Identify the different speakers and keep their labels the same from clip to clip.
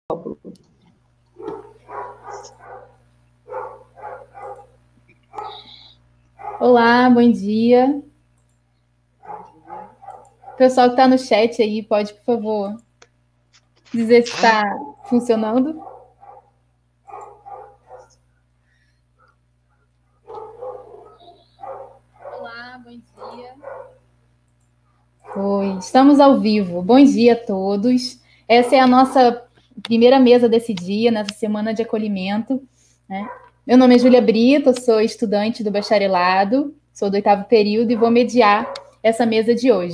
Speaker 1: Olá, bom dia. O pessoal que está no chat aí, pode, por favor, dizer se está funcionando? Olá, bom dia. Oi, estamos ao vivo. Bom dia a todos. Essa é a nossa primeira mesa desse dia, nessa semana de acolhimento, né? Meu nome é Júlia Brito, sou estudante do bacharelado, sou do 8º período e vou mediar essa mesa de hoje.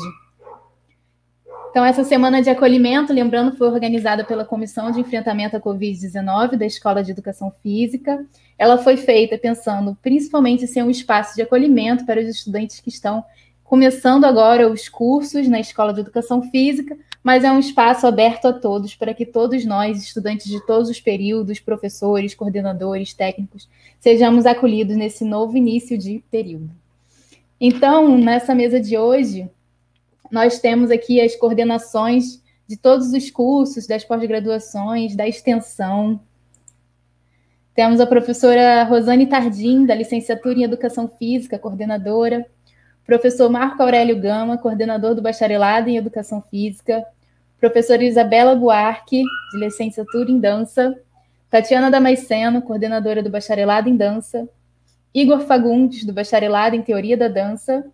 Speaker 1: Então, essa semana de acolhimento, lembrando, foi organizada pela Comissão de Enfrentamento à Covid-19 da Escola de Educação Física. Ela foi feita pensando principalmente em ser um espaço de acolhimento para os estudantes que estão começando agora os cursos na Escola de Educação Física, mas é um espaço aberto a todos, para que todos nós, estudantes de todos os períodos, professores, coordenadores, técnicos, sejamos acolhidos nesse novo início de período. Então, nessa mesa de hoje, nós temos aqui as coordenações de todos os cursos, das pós-graduações, da extensão. Temos a professora Rosane Tardim, da licenciatura em Educação Física, coordenadora. Professor Marco Aurélio Gama, coordenador do bacharelado em Educação Física. Professora Isabela Buarque, de licenciatura em Dança. Tatiana Damasceno, coordenadora do bacharelado em Dança. Igor Fagundes, do bacharelado em Teoria da Dança.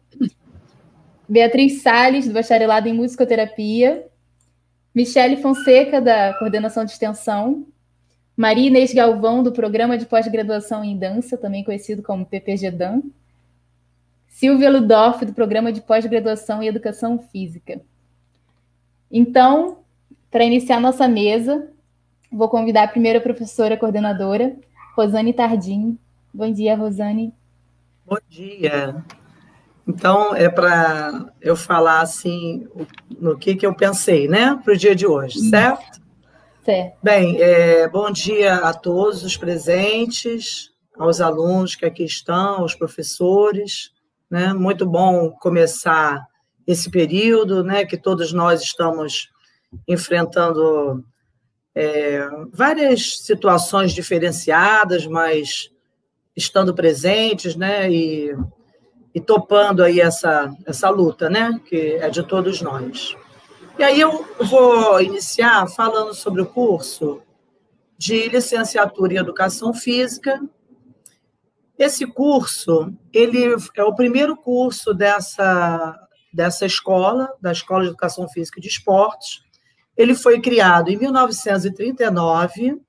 Speaker 1: Beatriz Salles, do bacharelado em Musicoterapia. Michele Fonseca, da coordenação de extensão. Maria Inês Galvão, do programa de pós-graduação em dança, também conhecido como PPG-Dan. Silvia Ludorff, do programa de pós-graduação em educação física. Então, para iniciar nossa mesa, vou convidar a primeira professora coordenadora, Rosane Tardim. Bom dia, Rosane.
Speaker 2: Bom dia. Então, é para eu falar assim, no que eu pensei, né, para o dia de hoje, certo?
Speaker 1: Certo.
Speaker 2: Bem, bom dia a todos os presentes, aos alunos que aqui estão, aos professores, né? Muito bom começar esse período, né, que todos nós estamos enfrentando várias situações diferenciadas, mas estando presentes, né, e topando aí essa luta, né, que é de todos nós. E aí eu vou iniciar falando sobre o curso de licenciatura em Educação Física. Esse curso, ele é o primeiro curso dessa escola, da Escola de Educação Física e de Esportes. Ele foi criado em 1939,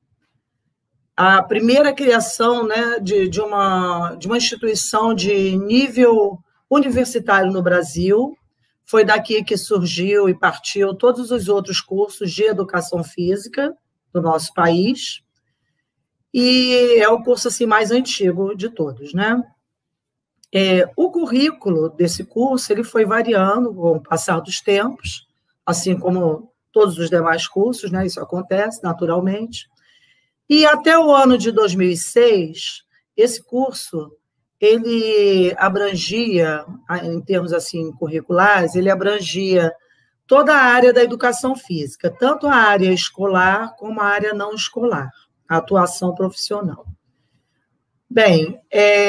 Speaker 2: a primeira criação, né, de uma instituição de nível universitário no Brasil. Foi daqui que surgiu e partiu todos os outros cursos de educação física do nosso país. E é o curso assim, mais antigo de todos, né? O currículo desse curso ele foi variando com o passar dos tempos, assim como todos os demais cursos, né? Isso acontece naturalmente. E até o ano de 2006, esse curso, ele abrangia, em termos assim curriculares, ele abrangia toda a área da educação física, tanto a área escolar como a área não escolar, a atuação profissional. Bem,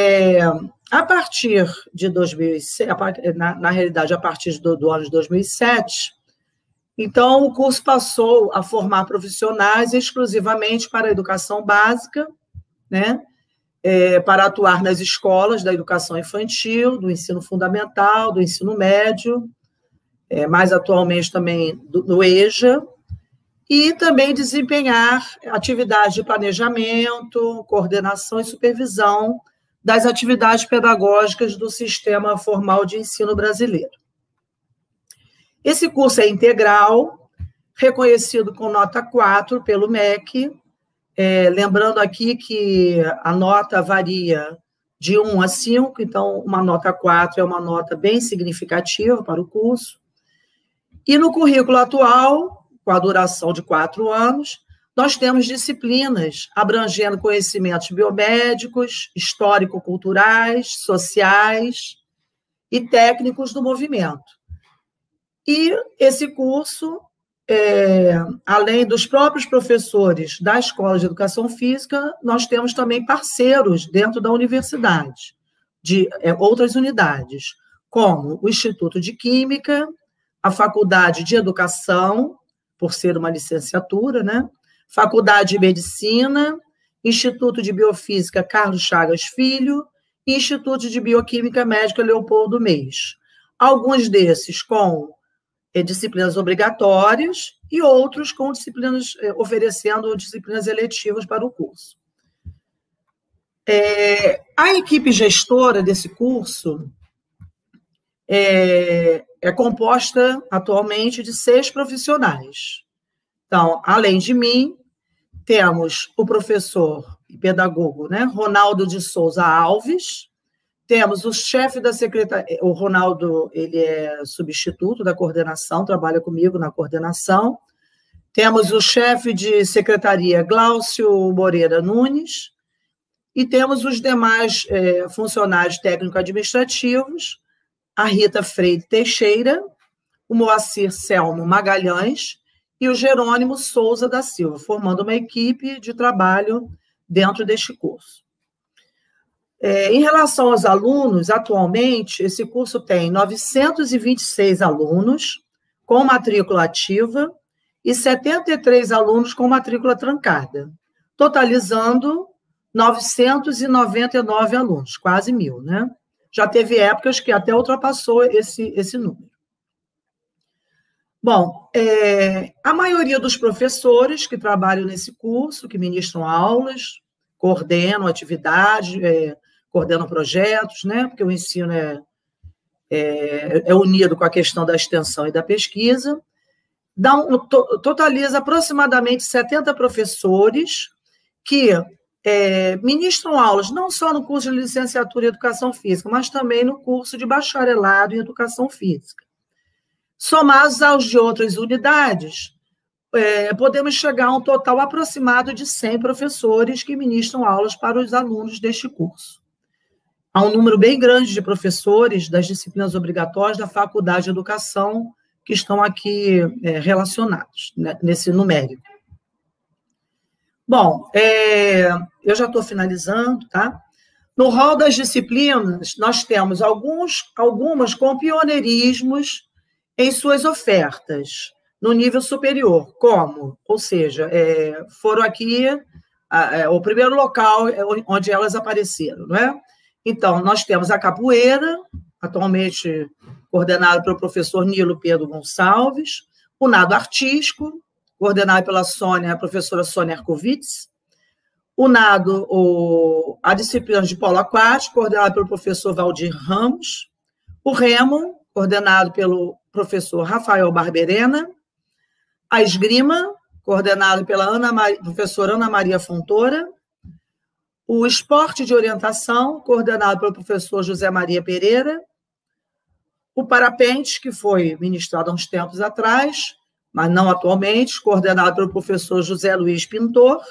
Speaker 2: a partir de 2006, na realidade, a partir do ano de 2007, então, o curso passou a formar profissionais exclusivamente para a educação básica, né? Para atuar nas escolas da educação infantil, do ensino fundamental, do ensino médio, mais atualmente também do EJA, e também desempenhar atividades de planejamento, coordenação e supervisão das atividades pedagógicas do sistema formal de ensino brasileiro. Esse curso é integral, reconhecido com nota 4 pelo MEC, lembrando aqui que a nota varia de 1 a 5, então uma nota 4 é uma nota bem significativa para o curso. E no currículo atual, com a duração de 4 anos, nós temos disciplinas abrangendo conhecimentos biomédicos, histórico-culturais, sociais e técnicos do movimento. E esse curso além dos próprios professores da Escola de Educação Física, nós temos também parceiros dentro da universidade, de outras unidades, como o Instituto de Química, a Faculdade de Educação, por ser uma licenciatura, né? Faculdade de Medicina, Instituto de Biofísica Carlos Chagas Filho e Instituto de Bioquímica Médica Leopoldo Meis. Alguns desses com disciplinas obrigatórias e outros com disciplinas, oferecendo disciplinas eletivas para o curso. A equipe gestora desse curso é composta atualmente de 6 profissionais. Então, além de mim, temos o professor e pedagogo, né, Ronaldo de Souza Alves. Temos o chefe da secretaria, o Ronaldo, ele é substituto da coordenação, trabalha comigo na coordenação. Temos o chefe de secretaria, Glaucio Moreira Nunes, e temos os demais funcionários técnico-administrativos, a Rita Freire Teixeira, o Moacir Selmo Magalhães e o Jerônimo Souza da Silva, formando uma equipe de trabalho dentro deste curso. Em relação aos alunos, atualmente, esse curso tem 926 alunos com matrícula ativa e 73 alunos com matrícula trancada, totalizando 999 alunos, quase 1.000, né? Já teve épocas que até ultrapassou esse número. Bom, a maioria dos professores que trabalham nesse curso, que ministram aulas, coordenam atividades, coordenam projetos, né? Porque o ensino é unido com a questão da extensão e da pesquisa, totaliza aproximadamente 70 professores que ministram aulas não só no curso de licenciatura em Educação Física, mas também no curso de bacharelado em Educação Física. Somados aos de outras unidades, podemos chegar a um total aproximado de 100 professores que ministram aulas para os alunos deste curso. Há um número bem grande de professores das disciplinas obrigatórias da Faculdade de Educação que estão aqui relacionados, né, nesse numérico. Bom, eu já estou finalizando, tá? No rol das disciplinas, nós temos algumas com pioneirismos em suas ofertas, no nível superior, ou seja, foram aqui o primeiro local onde elas apareceram, não é? Então, nós temos a capoeira, atualmente coordenado pelo professor Nilo Pedro Gonçalves, o nado artístico, coordenado pela professora Sônia Arkovitz, o nado, a disciplina de polo aquático, coordenado pelo professor Valdir Ramos, o remo, coordenado pelo professor Rafael Barberena, a esgrima, coordenado pela professora Ana Maria Fontoura, o esporte de orientação, coordenado pelo professor José Maria Pereira, o parapente, que foi ministrado há uns tempos atrás, mas não atualmente, coordenado pelo professor José Luiz Pintor.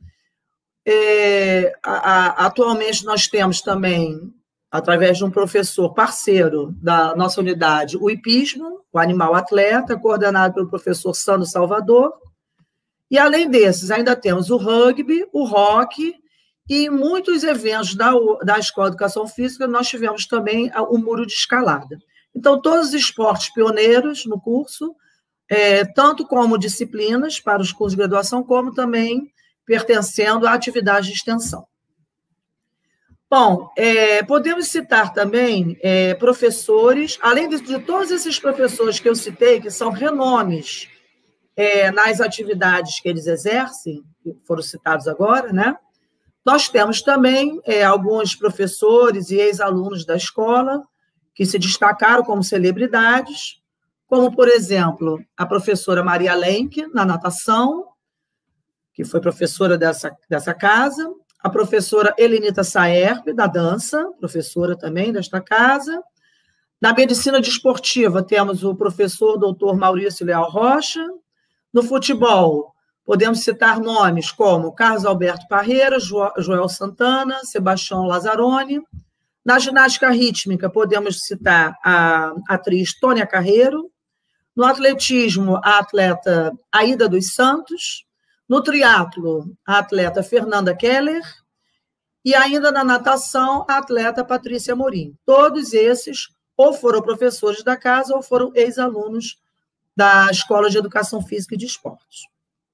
Speaker 2: Atualmente nós temos também, através de um professor parceiro da nossa unidade, o hipismo, o animal atleta, coordenado pelo professor Sandro Salvador. E, além desses, ainda temos o rugby, o hóquei, e muitos eventos da Escola de Educação Física, nós tivemos também o muro de escalada. Então, todos os esportes pioneiros no curso, tanto como disciplinas para os cursos de graduação, como também pertencendo a atividades de extensão. Bom, podemos citar também professores, além de todos esses professores que eu citei, que são renomes nas atividades que eles exercem, que foram citados agora, né? Nós temos também alguns professores e ex-alunos da escola que se destacaram como celebridades, como, por exemplo, a professora Maria Lenk, na natação, que foi professora dessa casa, a professora Helenita Saerp, da dança, professora também desta casa. Na medicina desportiva, temos o professor doutor Maurício Leal Rocha. No futebol, podemos citar nomes como Carlos Alberto Parreira, Joel Santana, Sebastião Lazzaroni. Na ginástica rítmica, podemos citar a atriz Tônia Carreiro. No atletismo, a atleta Aida dos Santos. No triatlo, a atleta Fernanda Keller. E ainda na natação, a atleta Patrícia Morim. Todos esses ou foram professores da casa ou foram ex-alunos da Escola de Educação Física e de Esportes.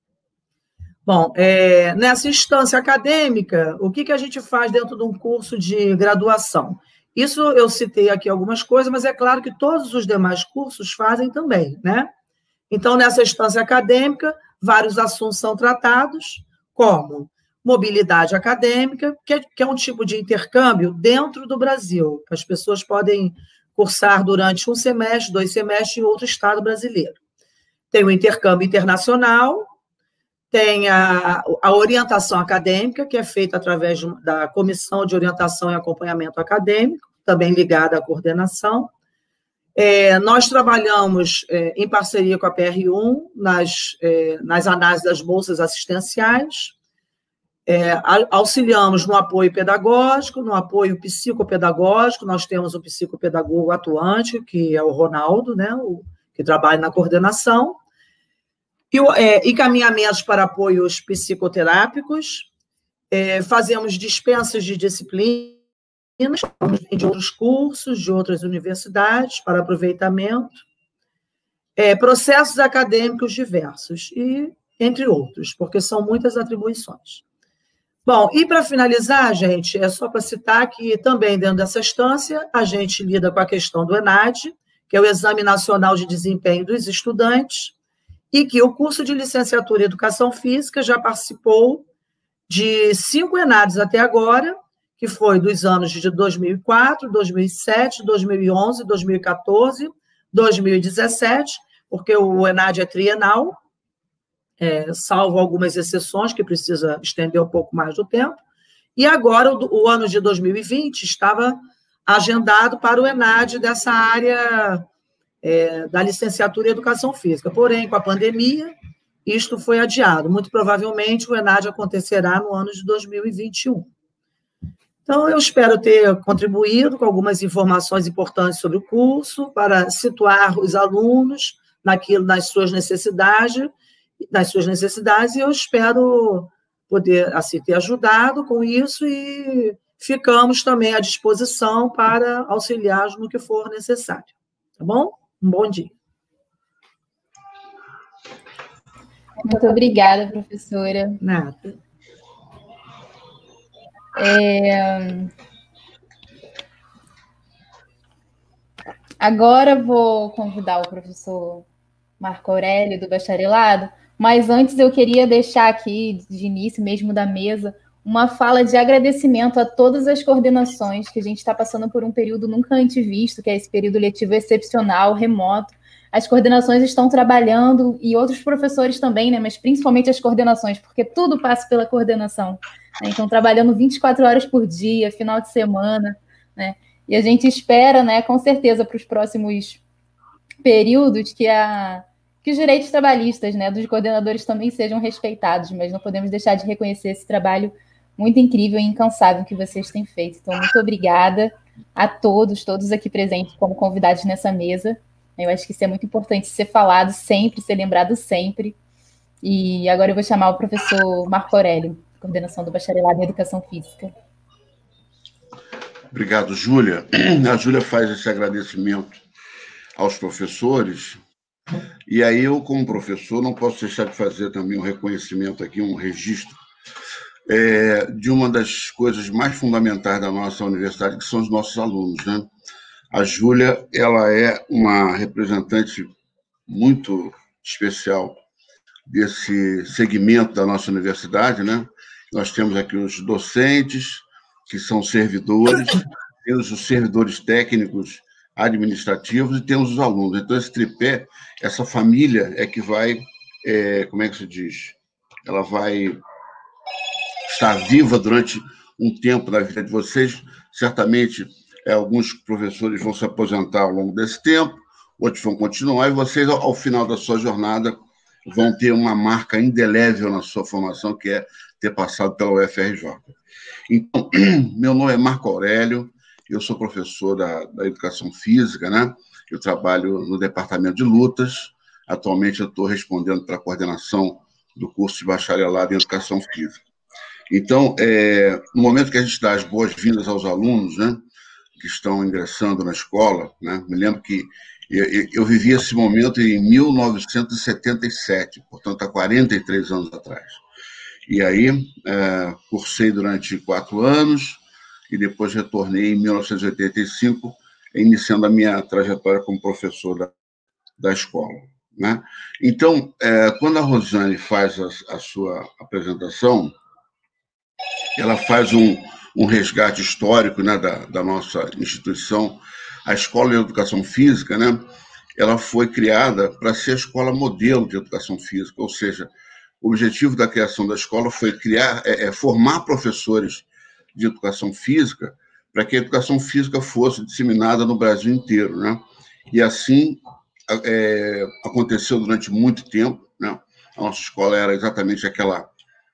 Speaker 2: Bom, nessa instância acadêmica, o que a gente faz dentro de um curso de graduação? Isso eu citei aqui algumas coisas, mas é claro que todos os demais cursos fazem também, né? Então, nessa instância acadêmica, vários assuntos são tratados, como mobilidade acadêmica, que é um tipo de intercâmbio dentro do Brasil. As pessoas podem cursar durante um semestre, 2 semestres em outro estado brasileiro. Tem o intercâmbio internacional, tem a orientação acadêmica, que é feita através da Comissão de Orientação e Acompanhamento Acadêmico, também ligada à coordenação. Nós trabalhamos em parceria com a PR1 nas análises das bolsas assistenciais, auxiliamos no apoio pedagógico, no apoio psicopedagógico. Nós temos um psicopedagogo atuante, que é o Ronaldo, né, que trabalha na coordenação, e encaminhamentos para apoios psicoterápicos, fazemos dispensas de disciplinas de outros cursos, de outras universidades, para aproveitamento, processos acadêmicos diversos, e entre outros, porque são muitas atribuições. Bom, e para finalizar, gente, é só para citar que também dentro dessa instância a gente lida com a questão do ENAD, que é o Exame Nacional de Desempenho dos Estudantes, e que o curso de licenciatura em Educação Física já participou de 5 ENADs até agora, que foi dos anos de 2004, 2007, 2011, 2014, 2017, porque o ENAD é trienal, salvo algumas exceções, que precisa estender um pouco mais do tempo, e agora o ano de 2020 estava agendado para o ENAD dessa área da licenciatura em Educação Física. Porém, com a pandemia, isto foi adiado. Muito provavelmente o ENAD acontecerá no ano de 2021. Então, eu espero ter contribuído com algumas informações importantes sobre o curso, para situar os alunos nas suas necessidades, e eu espero poder assim, ter ajudado com isso, e ficamos também à disposição para auxiliar no que for necessário. Tá bom? Um bom dia.
Speaker 1: Muito obrigada, professora.
Speaker 2: Nada.
Speaker 1: Agora vou convidar o professor Marco Aurélio, do bacharelado, mas antes eu queria deixar aqui, de início mesmo da mesa, uma fala de agradecimento a todas as coordenações, que a gente está passando por um período nunca antes visto, que é esse período letivo excepcional, remoto. As coordenações estão trabalhando, e outros professores também, né, mas principalmente as coordenações, porque tudo passa pela coordenação, né? Então, trabalhando 24 horas por dia, final de semana, né? E a gente espera, né, com certeza, para os próximos períodos, que os direitos trabalhistas, né, dos coordenadores também sejam respeitados, mas não podemos deixar de reconhecer esse trabalho muito incrível e incansável que vocês têm feito. Então, muito obrigada a todos aqui presentes como convidados nessa mesa. Eu acho que isso é muito importante ser falado sempre, ser lembrado sempre. E agora eu vou chamar o professor Marco Aurélio, coordenação do bacharelado em Educação Física.
Speaker 3: Obrigado, Júlia. A Júlia faz esse agradecimento aos professores, e aí eu, como professor, não posso deixar de fazer também um reconhecimento aqui, um registro de uma das coisas mais fundamentais da nossa universidade, que são os nossos alunos, né? A Júlia, ela é uma representante muito especial desse segmento da nossa universidade, né? Nós temos aqui os docentes, que são servidores, temos os servidores técnicos, administrativos, e temos os alunos. Então, esse tripé, essa família é que vai, como é que se diz? Ela vai estar viva durante um tempo na vida de vocês. Certamente, alguns professores vão se aposentar ao longo desse tempo, outros vão continuar, e vocês, ao final da sua jornada, vão ter uma marca indelével na sua formação, que é ter passado pela UFRJ. Então, meu nome é Marco Aurélio, eu sou professor da Educação Física, né? Eu trabalho no departamento de lutas. Atualmente, eu estou respondendo para a coordenação do curso de bacharelado em Educação Física. Então, no momento que a gente dá as boas-vindas aos alunos, né, que estão ingressando na escola, né, me lembro que eu vivi esse momento em 1977, portanto, há 43 anos atrás. E aí, cursei durante 4 anos e depois retornei em 1985, iniciando a minha trajetória como professor da escola, né? Então, quando a Rosane faz a sua apresentação, ela faz um resgate histórico, né, da nossa instituição. A Escola de Educação Física, né, ela foi criada para ser a escola modelo de educação física, ou seja, o objetivo da criação da escola foi formar professores de educação física para que a educação física fosse disseminada no Brasil inteiro, né? E assim aconteceu durante muito tempo, né? A nossa escola era exatamente aquela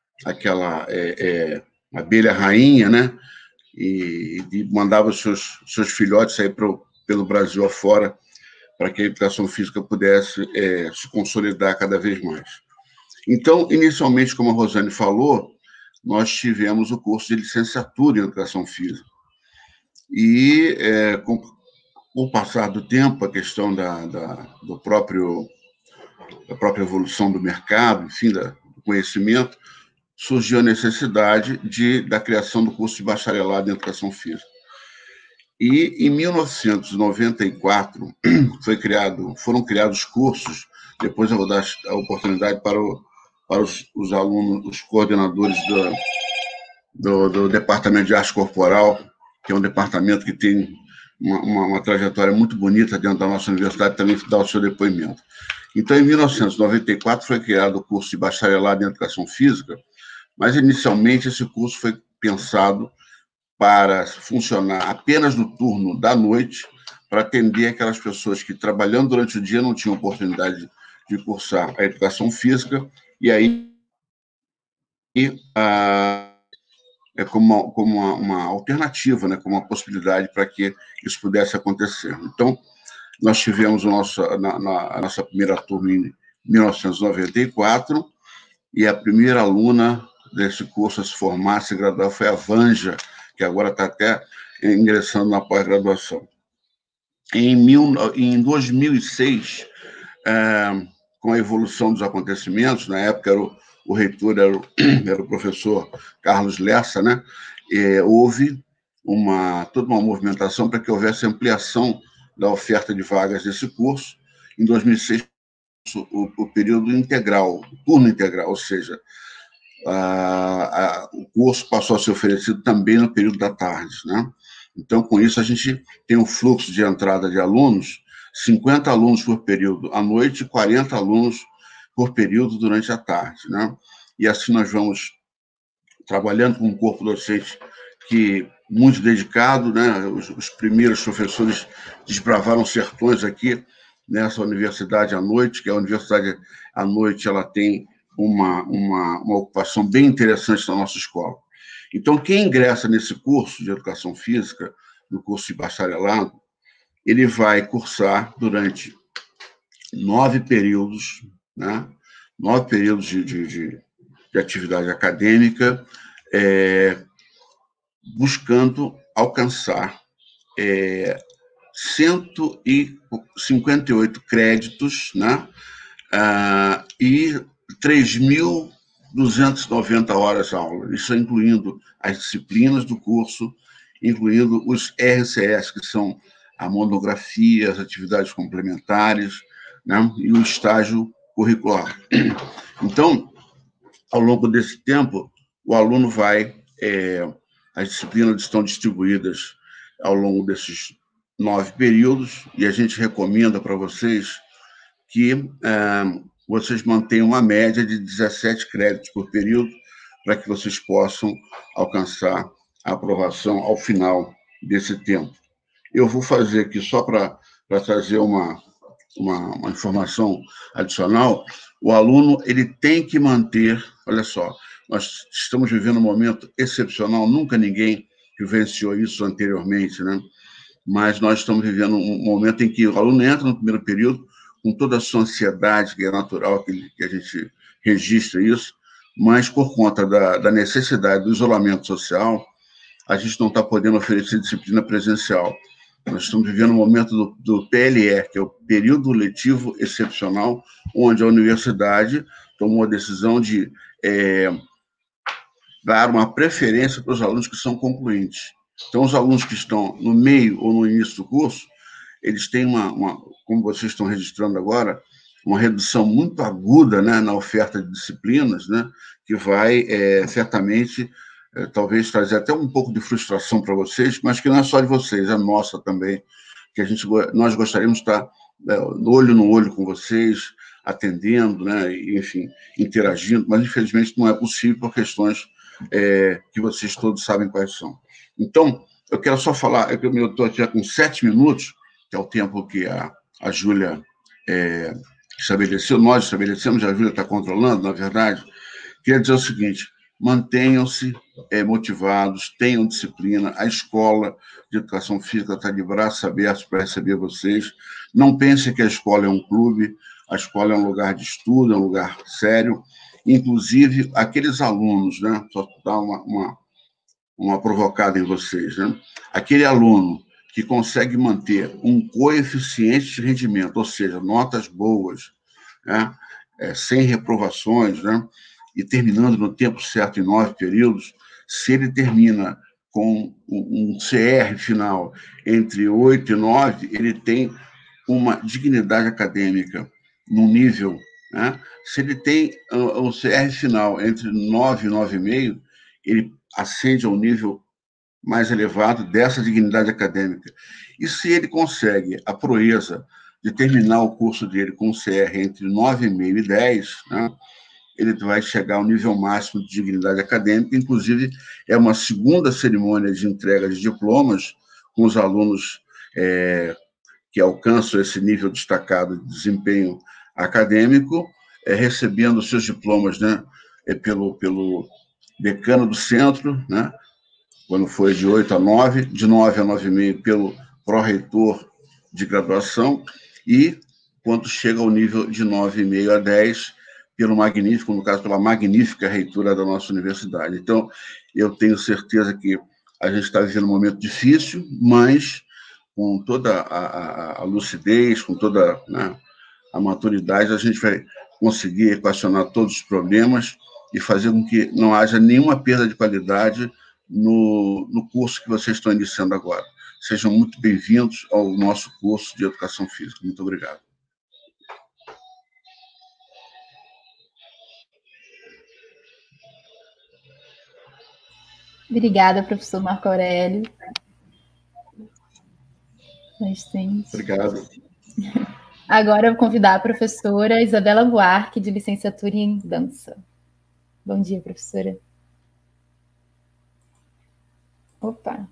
Speaker 3: abelha rainha, né? E mandava os seus filhotes sair pelo Brasil afora para que a educação física pudesse se consolidar cada vez mais. Então, inicialmente, como a Rosane falou, nós tivemos o curso de licenciatura em Educação Física. E, com o passar do tempo, a questão da própria evolução do mercado, enfim, do conhecimento, surgiu a necessidade da criação do curso de bacharelado em Educação Física. E, em 1994, foram criados cursos, depois eu vou dar a oportunidade para os alunos, os coordenadores do Departamento de Arte Corporal, que é um departamento que tem uma trajetória muito bonita dentro da nossa universidade, também dar o seu depoimento. Então, em 1994, foi criado o curso de bacharelado em Educação Física, mas, inicialmente, esse curso foi pensado para funcionar apenas no turno da noite, para atender aquelas pessoas que, trabalhando durante o dia, não tinham oportunidade de cursar a Educação Física, e aí como uma alternativa, né, como uma possibilidade para que isso pudesse acontecer. Então, nós tivemos a nossa primeira turma em 1994, e a primeira aluna desse curso a se formar, a se graduar, foi a Vanja, que agora está até ingressando na pós-graduação. Em 2006, com a evolução dos acontecimentos, na época o reitor era o professor Carlos Lessa, né? Houve toda uma movimentação para que houvesse ampliação da oferta de vagas desse curso. Em 2006, o período integral, o turno integral, ou seja, o curso passou a ser oferecido também no período da tarde, né? Então, com isso, a gente tem um fluxo de entrada de alunos, 50 alunos por período à noite e 40 alunos por período durante a tarde, né? E assim nós vamos trabalhando com um corpo docente que muito dedicado, né? Os primeiros professores desbravaram sertões aqui nessa universidade à noite, que a universidade à noite ela tem uma ocupação bem interessante na nossa escola. Então, quem ingressa nesse curso de Educação Física, no curso de bacharelado, ele vai cursar durante 9 períodos, né? 9 períodos de atividade acadêmica, buscando alcançar 158 créditos, né? E 3.290 horas de aula, isso incluindo as disciplinas do curso, incluindo os RCS, que são a monografia, as atividades complementares, né? E o estágio curricular. Então, ao longo desse tempo, o aluno as disciplinas estão distribuídas ao longo desses 9 períodos, e a gente recomenda para vocês que vocês mantenham uma média de 17 créditos por período, para que vocês possam alcançar a aprovação ao final desse tempo. Eu vou fazer aqui, só para trazer uma informação adicional, o aluno ele tem que manter, olha só, nós estamos vivendo um momento excepcional, nunca ninguém vivenciou isso anteriormente, né? mas nós estamos vivendo um momento em que o aluno entra no primeiro período com toda a sua ansiedade, que é natural que a gente registre isso, mas por conta da necessidade do isolamento social, a gente não está podendo oferecer disciplina presencial. Nós estamos vivendo um momento do PLE, que é o período letivo excepcional, onde a universidade tomou a decisão de dar uma preferência para os alunos que são concluintes. Então, os alunos que estão no meio ou no início do curso, eles têm como vocês estão registrando agora, uma redução muito aguda, né, na oferta de disciplinas, né, que vai, certamente, talvez trazer até um pouco de frustração para vocês, mas que não é só de vocês, é nossa também, que nós gostaríamos de estar olho no olho com vocês, atendendo, né, enfim, interagindo, mas, infelizmente, não é possível por questões que vocês todos sabem quais são. Então, eu quero só falar, eu estou aqui com 7 minutos, que é o tempo que a Júlia estabeleceu, nós estabelecemos, a Júlia está controlando, na verdade. Queria dizer o seguinte: mantenham-se motivados, tenham disciplina, a escola de educação física está de braços abertos para receber vocês. Não pensem que a escola é um clube, a escola é um lugar de estudo, é um lugar sério. Inclusive, aqueles alunos, né, só dar uma provocada em vocês, né? Aquele aluno que consegue manter um coeficiente de rendimento, ou seja, notas boas, né, sem reprovações, né, e terminando no tempo certo em 9 períodos, se ele termina com um CR final entre 8 e 9, ele tem uma dignidade acadêmica num nível, né? Se ele tem um CR final entre 9 e 9,5, ele ascende a um nível mais elevado dessa dignidade acadêmica. E se ele consegue a proeza de terminar o curso dele com um CR entre 9,5 e 10, né, ele vai chegar ao nível máximo de dignidade acadêmica. Inclusive, é uma segunda cerimônia de entrega de diplomas com os alunos que alcançam esse nível destacado de desempenho acadêmico, recebendo seus diplomas, né, pelo decano do centro, né, quando foi de 8 a 9, de 9 a 9,5 pelo pró-reitor de graduação, e quando chega ao nível de 9,5 a 10, pelo magnífico, no caso, pela magnífica reitora da nossa universidade. Então, eu tenho certeza que a gente está vivendo um momento difícil, mas com toda a lucidez, com toda, né, a maturidade, a gente vai conseguir equacionar todos os problemas e fazer com que não haja nenhuma perda de qualidade no curso que vocês estão iniciando agora. Sejam muito bem-vindos ao nosso curso de Educação Física. Muito obrigado.
Speaker 1: Obrigada, professor Marco Aurélio.
Speaker 3: Obrigado.
Speaker 1: Agora eu vou convidar a professora Isabela Buarque, de licenciatura em dança. Bom dia, professora. Opa.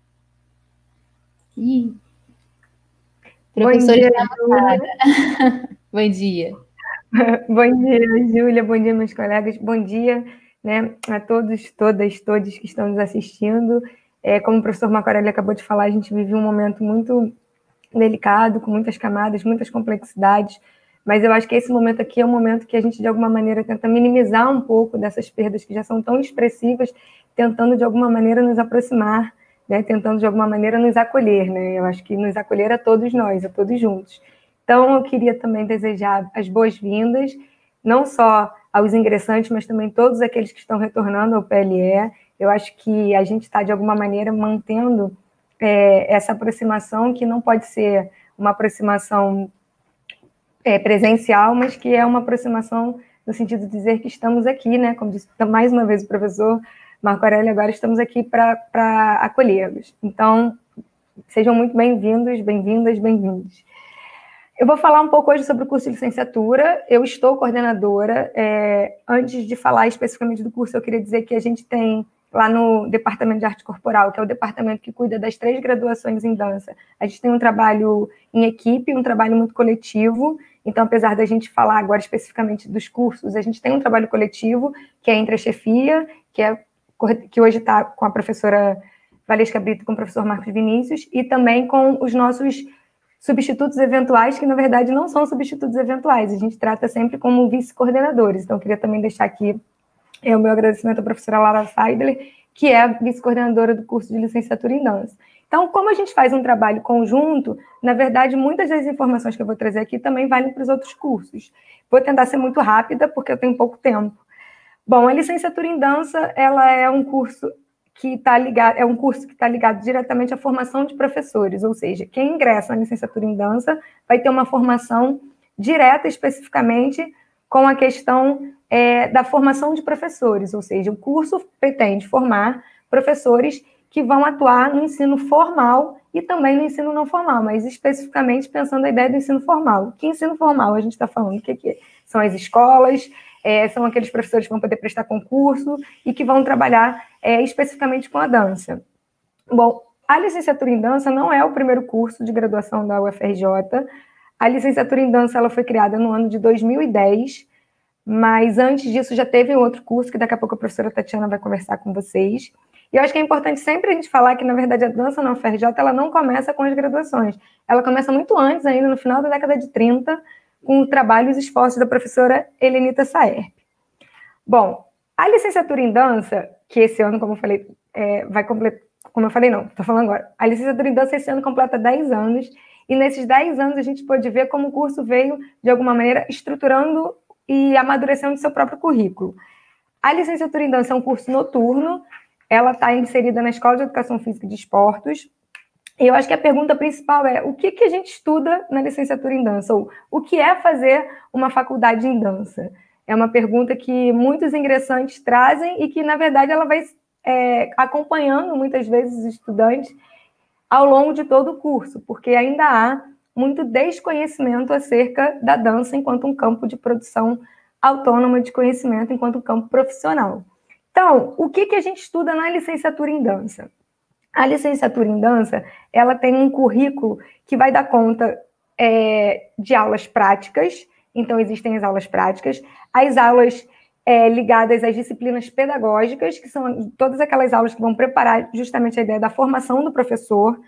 Speaker 1: Ih. Professora Júlia. Bom dia.
Speaker 4: Bom dia, Júlia. Bom dia, meus colegas. Bom dia, né, a todos, todas, todos que estão nos assistindo. Como o professor Marco Aurélio acabou de falar, a gente vive um momento muito delicado, com muitas camadas, muitas complexidades, mas eu acho que esse momento aqui é um momento que a gente, de alguma maneira, tenta minimizar um pouco dessas perdas que já são tão expressivas, tentando, de alguma maneira, nos aproximar, né, tentando, de alguma maneira, nos acolher, né? Eu acho que nos acolher a todos nós, a todos juntos. Então, eu queria também desejar as boas-vindas, não só aos ingressantes, mas também todos aqueles que estão retornando ao PLE. Eu acho que a gente está, de alguma maneira, mantendo essa aproximação, que não pode ser uma aproximação presencial, mas que é uma aproximação no sentido de dizer que estamos aqui, né? Como disse mais uma vez o professor Marco Aurélio, agora estamos aqui para acolhê-los. Então, sejam muito bem-vindos, bem-vindas, bem-vindos. Eu vou falar um pouco hoje sobre o curso de licenciatura. Eu estou coordenadora. Antes de falar especificamente do curso, eu queria dizer que a gente tem lá no Departamento de Arte Corporal, que é o departamento que cuida das 3 graduações em dança. A gente tem um trabalho em equipe, um trabalho muito coletivo. Então, apesar da gente falar agora especificamente dos cursos, a gente tem um trabalho coletivo, que é entre a chefia, que hoje está com a professora Valesca Brito com o professor Marcos Vinícius, e também com os nossos substitutos eventuais, que na verdade não são substitutos eventuais, a gente trata sempre como vice-coordenadores. Então, eu queria também deixar aqui o meu agradecimento à professora Lara Seidler, que é a vice-coordenadora do curso de licenciatura em dança. Então, como a gente faz um trabalho conjunto, na verdade, muitas das informações que eu vou trazer aqui também valem para os outros cursos. Vou tentar ser muito rápida, porque eu tenho pouco tempo. Bom, a licenciatura em dança, ela é um curso que está ligado diretamente à formação de professores, ou seja, quem ingressa na licenciatura em dança vai ter uma formação direta especificamente com a questão da formação de professores, ou seja, o curso pretende formar professores que vão atuar no ensino formal e também no ensino não formal, mas especificamente pensando a ideia do ensino formal. Que ensino formal a gente está falando? O que é? São as escolas, são aqueles professores que vão poder prestar concurso e que vão trabalhar especificamente com a dança. Bom, a licenciatura em dança não é o primeiro curso de graduação da UFRJ. A licenciatura em dança ela foi criada no ano de 2010, mas antes disso já teve outro curso que daqui a pouco a professora Tatiana vai conversar com vocês. E eu acho que é importante sempre a gente falar que, na verdade, a dança na UFRJ ela não começa com as graduações. Ela começa muito antes, ainda no final da década de 30, com o trabalho e os esforços da professora Helenita Saerp. Bom, a licenciatura em dança, que esse ano, como eu falei, vai completar... Como eu falei, não, estou falando agora. A licenciatura em dança esse ano completa 10 anos, e nesses 10 anos a gente pode ver como o curso veio, de alguma maneira, estruturando e amadurecendo seu próprio currículo. A licenciatura em dança é um curso noturno, ela está inserida na Escola de Educação Física e de Esportes, e eu acho que a pergunta principal é o que a gente estuda na licenciatura em dança, ou o que é fazer uma faculdade em dança? É uma pergunta que muitos ingressantes trazem e que, na verdade, ela vai acompanhando, muitas vezes, os estudantes ao longo de todo o curso, porque ainda há muito desconhecimento acerca da dança enquanto um campo de produção autônoma de conhecimento, enquanto um campo profissional. Então, o que a gente estuda na licenciatura em dança? A licenciatura em dança, ela tem um currículo que vai dar conta de aulas práticas, então existem as aulas práticas, as aulas ligadas às disciplinas pedagógicas, que são todas aquelas aulas que vão preparar justamente a ideia da formação do professor,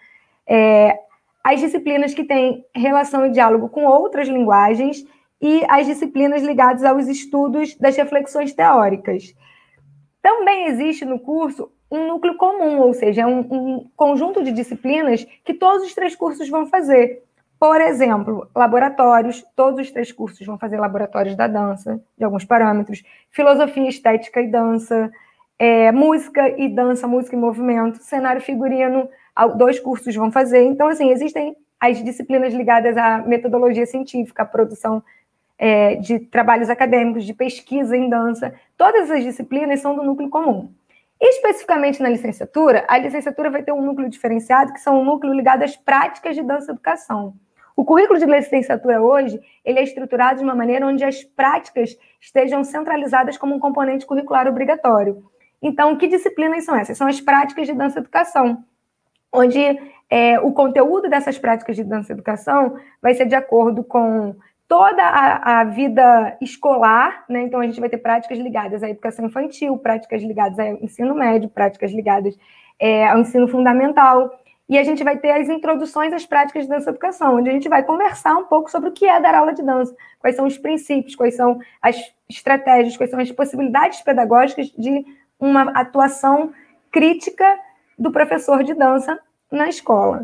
Speaker 4: as disciplinas que têm relação e diálogo com outras linguagens e as disciplinas ligadas aos estudos das reflexões teóricas. Também existe no curso um núcleo comum, ou seja, um conjunto de disciplinas que todos os 3 cursos vão fazer. Por exemplo, laboratórios, todos os 3 cursos vão fazer laboratórios da dança, de alguns parâmetros, filosofia, estética e dança, música e dança, música e movimento, cenário figurino, 2 cursos vão fazer. Então, assim, existem as disciplinas ligadas à metodologia científica, à produção de trabalhos acadêmicos, de pesquisa em dança. Todas as disciplinas são do núcleo comum. Especificamente na licenciatura, a licenciatura vai ter um núcleo diferenciado, que são um núcleo ligado às práticas de dança e educação. O currículo de licenciatura hoje, ele é estruturado de uma maneira onde as práticas estejam centralizadas como um componente curricular obrigatório. Então, que disciplinas são essas? São as práticas de dança e educação, onde o conteúdo dessas práticas de dança e educação vai ser de acordo com toda a vida escolar, né? Então, a gente vai ter práticas ligadas à educação infantil, práticas ligadas ao ensino médio, práticas ligadas ao ensino fundamental. E a gente vai ter as introduções às práticas de dança e educação, onde a gente vai conversar um pouco sobre o que é dar aula de dança, quais são os princípios, quais são as estratégias, quais são as possibilidades pedagógicas de uma atuação crítica do professor de dança na escola.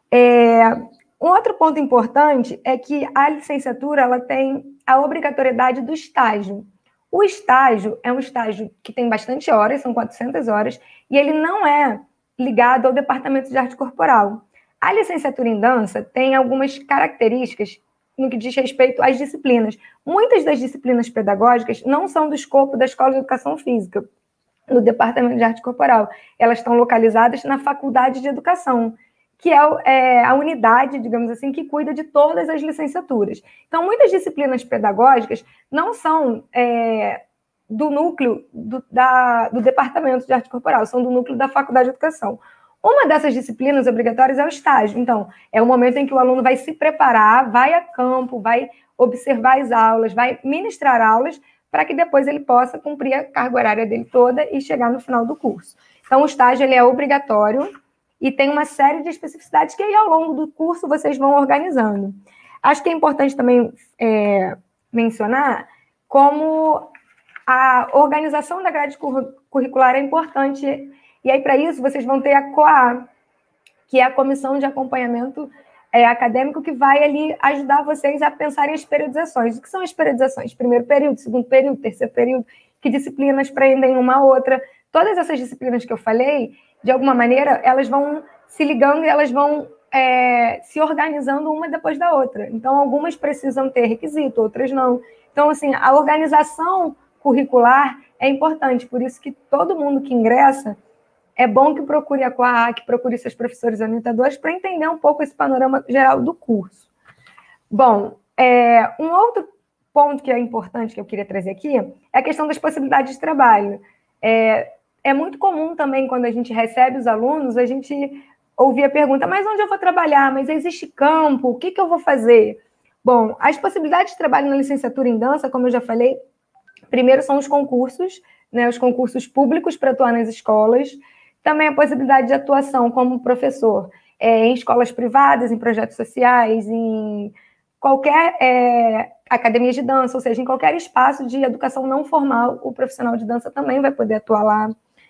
Speaker 4: Um outro ponto importante é que a licenciatura ela tem a obrigatoriedade do estágio. O estágio é um estágio que tem bastante horas, são 400 horas, e ele não é ligado ao departamento de arte corporal. A licenciatura em dança tem algumas características no que diz respeito às disciplinas. Muitas das disciplinas pedagógicas não são do escopo da Escola de Educação Física, no departamento de arte corporal. Elas estão localizadas na Faculdade de Educação, que é a unidade, digamos assim, que cuida de todas as licenciaturas. Então, muitas disciplinas pedagógicas não são do núcleo do Departamento de Arte Corporal, são do núcleo da Faculdade de Educação. Uma dessas disciplinas obrigatórias é o estágio. Então, é o momento em que o aluno vai se preparar, vai a campo, vai observar as aulas, vai ministrar aulas, para que depois ele possa cumprir a carga horária dele toda e chegar no final do curso. Então, o estágio ele é obrigatório. e tem uma série de especificidades que aí, ao longo do curso, vocês vão organizando. Acho que é importante também mencionar como a organização da grade curricular é importante, e aí, para isso, vocês vão ter a COA, que é a Comissão de Acompanhamento Acadêmico, que vai ali ajudar vocês a pensarem as periodizações. O que são as periodizações? Primeiro período, segundo período, terceiro período, que disciplinas prendem uma a outra. Todas essas disciplinas que eu falei, de alguma maneira, elas vão se ligando e elas vão se organizando uma depois da outra. Então, algumas precisam ter requisito, outras não. Então, assim, a organização curricular é importante, por isso que todo mundo que ingressa, é bom que procure a COA, que procure seus professores orientadores para entender um pouco esse panorama geral do curso. Bom, um outro ponto que é importante que eu queria trazer aqui é a questão das possibilidades de trabalho. É muito comum também, quando a gente recebe os alunos, a gente ouvir a pergunta, mas onde eu vou trabalhar? Mas existe campo? O que eu vou fazer? Bom, as possibilidades de trabalho na licenciatura em dança, como eu já falei, primeiro são os concursos, né, os concursos públicos para atuar nas escolas, também a possibilidade de atuação como professor em escolas privadas, em projetos sociais, em qualquer academia de dança, ou seja, em qualquer espaço de educação não formal, o profissional de dança também vai poder atuar lá.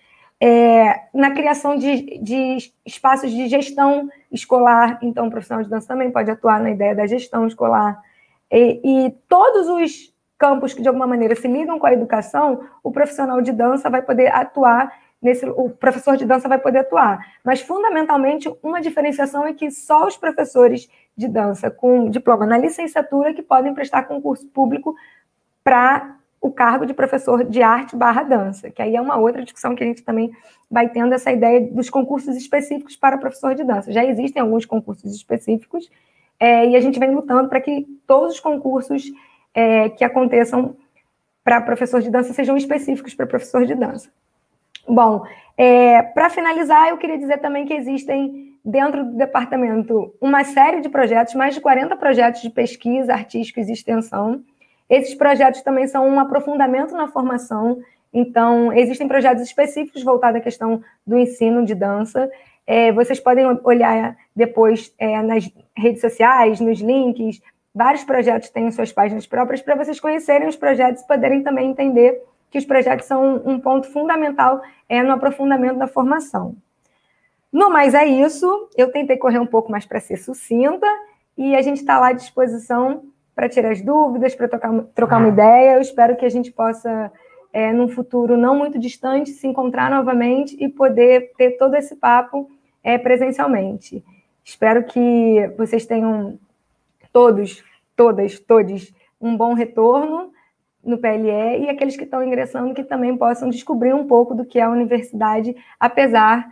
Speaker 4: Na criação de espaços de gestão escolar, então o profissional de dança também pode atuar na ideia da gestão escolar. E todos os campos que, de alguma maneira, se ligam com a educação, o profissional de dança vai poder atuar, o professor de dança vai poder atuar. Mas, fundamentalmente, uma diferenciação é que só os professores de dança com diploma na licenciatura que podem prestar concurso público para o cargo de professor de arte / dança, que aí é uma outra discussão que a gente também vai tendo, essa ideia dos concursos específicos para professor de dança. Já existem alguns concursos específicos, e a gente vem lutando para que todos os concursos que aconteçam para professor de dança sejam específicos para professor de dança. Bom, para finalizar, eu queria dizer também que existem, dentro do departamento, uma série de projetos, mais de 40 projetos de pesquisa, artísticos e extensão. Esses projetos também são um aprofundamento na formação, então, existem projetos específicos voltados à questão do ensino de dança. Vocês podem olhar depois nas redes sociais, nos links, vários projetos têm suas páginas próprias, para vocês conhecerem os projetos e poderem também entender que os projetos são um ponto fundamental no aprofundamento da formação. No mais, é isso. Eu tentei correr um pouco mais para ser sucinta, e a gente está lá à disposição para tirar as dúvidas, para trocar uma ideia. Eu espero que a gente possa, num futuro não muito distante, se encontrar novamente e poder ter todo esse papo presencialmente. Espero que vocês tenham todos, todas, um bom retorno no PLE, e aqueles que estão ingressando que também possam descobrir um pouco do que é a universidade, apesar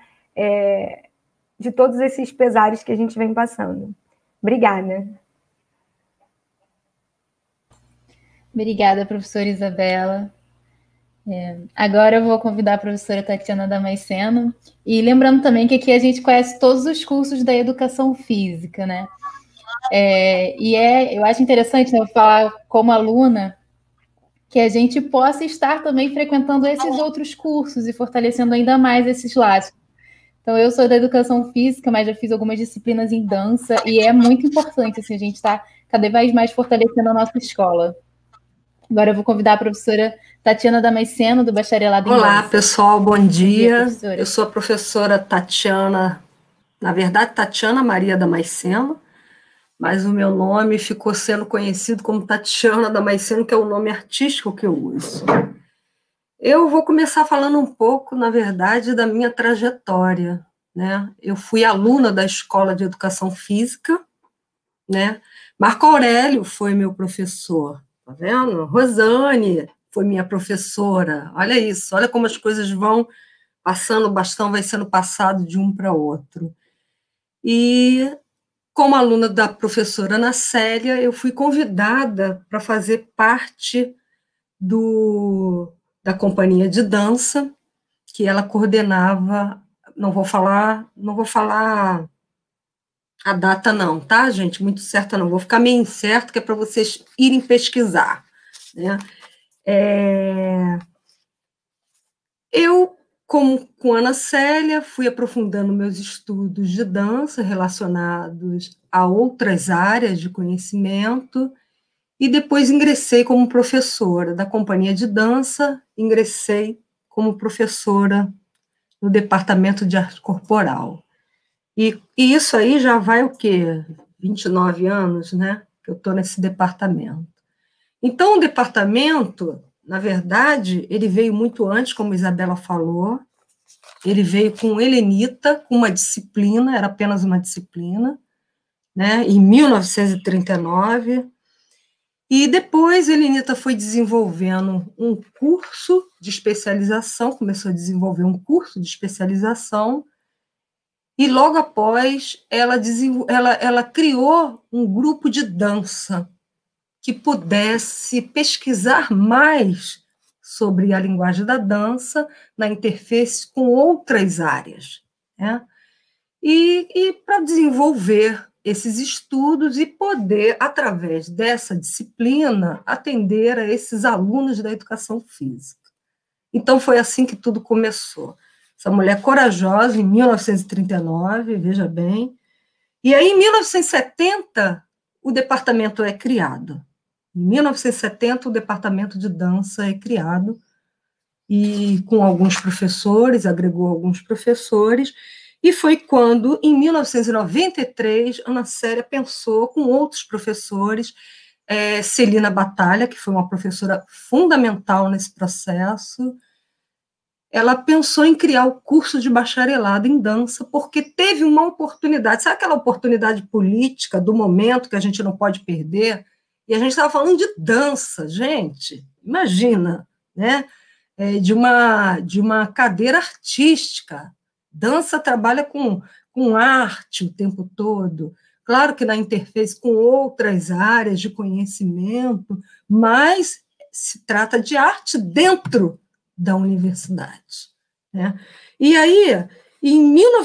Speaker 4: de todos esses pesares que a gente vem passando. Obrigada.
Speaker 1: Obrigada, professora Isabela. Agora eu vou convidar a professora Tatiana Damasceno, e lembrando também que aqui a gente conhece todos os cursos da educação física, né? Eu acho interessante, né, eu falar como aluna que a gente possa estar também frequentando esses outros cursos e fortalecendo ainda mais esses laços. Então, eu sou da educação física, mas já fiz algumas disciplinas em dança, e é muito importante, assim, a gente estar cada vez mais fortalecendo a nossa escola. Agora eu vou convidar a professora Tatiana Damasceno, do Bacharelado em Dança.
Speaker 5: Olá, pessoal, bom dia. Eu sou a professora Tatiana, na verdade, Tatiana Maria Damasceno, mas o meu nome ficou sendo conhecido como Tatiana Damasceno, que é o nome artístico que eu uso. Eu vou começar falando um pouco, na verdade, da minha trajetória, né? Eu fui aluna da Escola de Educação Física, né? Marco Aurélio foi meu professor, tá vendo? Rosane foi minha professora. Olha isso, olha como as coisas vão passando, o bastão vai sendo passado de um para outro. E, como aluna da professora Ana Célia, eu fui convidada para fazer parte da companhia de dança que ela coordenava. Não vou falar a data não, tá, gente? Muito certa não, vou ficar meio incerto, que é para vocês irem pesquisar, né? Eu como com Ana Célia, fui aprofundando meus estudos de dança relacionados a outras áreas de conhecimento e depois ingressei como professora da companhia de dança, ingressei como professora no departamento de arte corporal. E isso aí já vai o quê? 29 anos, né? Que eu estou nesse departamento. Então, o departamento, na verdade, ele veio muito antes, como a Isabela falou, ele veio com Helenita, com uma disciplina, era apenas uma disciplina, né, em 1939, e depois Helenita foi desenvolvendo um curso de especialização, começou a desenvolver um curso de especialização, e logo após ela criou um grupo de dança que pudesse pesquisar mais sobre a linguagem da dança na interface com outras áreas, né? E para desenvolver esses estudos e poder, através dessa disciplina, atender a esses alunos da educação física. Então, foi assim que tudo começou. Essa mulher corajosa, em 1939, veja bem, e aí, em 1970, o departamento é criado. Em 1970, o departamento de dança é criado, e com alguns professores, agregou alguns professores, e foi quando, em 1993, Ana Célia pensou com outros professores, Celina Batalha, que foi uma professora fundamental nesse processo, ela pensou em criar o curso de bacharelado em dança, porque teve uma oportunidade, sabe aquela oportunidade política do momento que a gente não pode perder? E a gente estava falando de dança, gente, imagina, né? De uma cadeira artística. Dança trabalha com arte o tempo todo, claro que na interface com outras áreas de conhecimento, mas se trata de arte dentro da universidade, né? E aí, em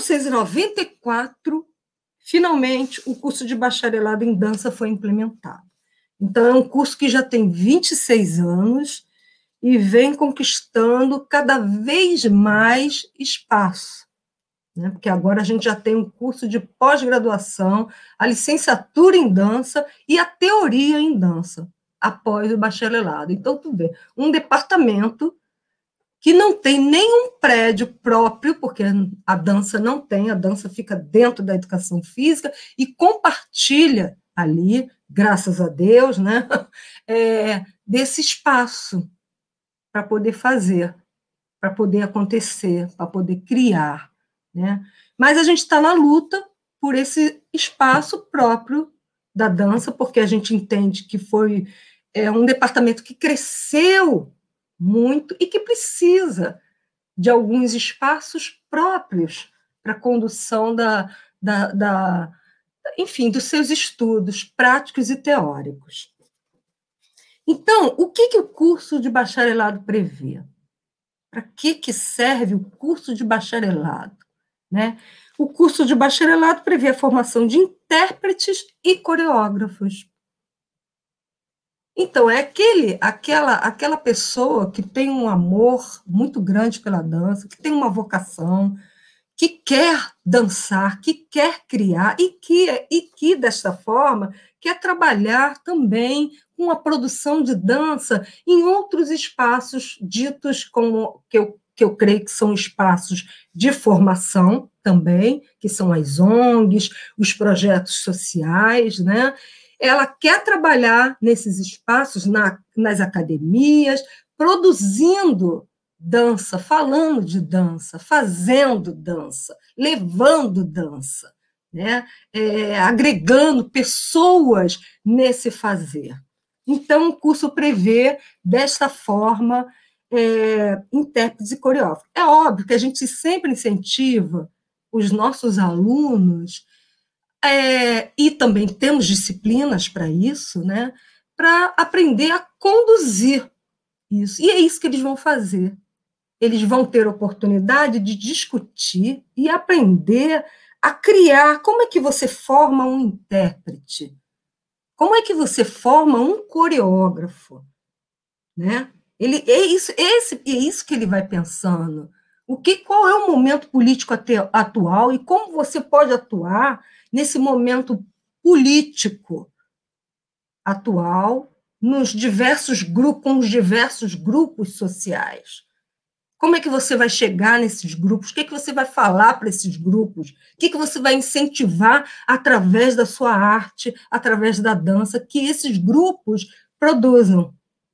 Speaker 5: 1994, finalmente, o curso de bacharelado em dança foi implementado. Então, é um curso que já tem 26 anos e vem conquistando cada vez mais espaço, né? Porque agora a gente já tem um curso de pós-graduação, a licenciatura em dança e a teoria em dança, após o bacharelado. Então, tu vê, um departamento que não tem nenhum prédio próprio, porque a dança não tem, a dança fica dentro da educação física e compartilha ali, graças a Deus, né, desse espaço para poder fazer, para poder acontecer, para poder criar, né? Mas a gente está na luta por esse espaço próprio da dança, porque a gente entende que foi um departamento que cresceu muito e que precisa de alguns espaços próprios para a condução enfim, dos seus estudos práticos e teóricos. Então, o que o curso de bacharelado prevê? Para que serve o curso de bacharelado, né? O curso de bacharelado prevê a formação de intérpretes e coreógrafos. Então, é aquela pessoa que tem um amor muito grande pela dança, que tem uma vocação, que quer dançar, que quer criar e que desta forma, quer trabalhar também com a produção de dança em outros espaços ditos como que eu creio que são espaços de formação também, que são as ONGs, os projetos sociais, né? Ela quer trabalhar nesses espaços, nas academias, produzindo dança, falando de dança, fazendo dança, levando dança, né? Agregando pessoas nesse fazer. Então, o curso prevê, desta forma, intérpretes e coreógrafos. É óbvio que a gente sempre incentiva os nossos alunos, e também temos disciplinas para isso, né? Para aprender a conduzir isso. E é isso que eles vão fazer. Eles vão ter oportunidade de discutir e aprender a criar. Como é que você forma um intérprete? Como é que você forma um coreógrafo? Né? É isso que ele vai pensando. Qual é o momento político atual e como você pode atuar nesse momento político atual, nos diversos grupos, com os diversos grupos sociais. Como é que você vai chegar nesses grupos? O que é que você vai falar para esses grupos? O que é que você vai incentivar através da sua arte, através da dança, que esses grupos produzam?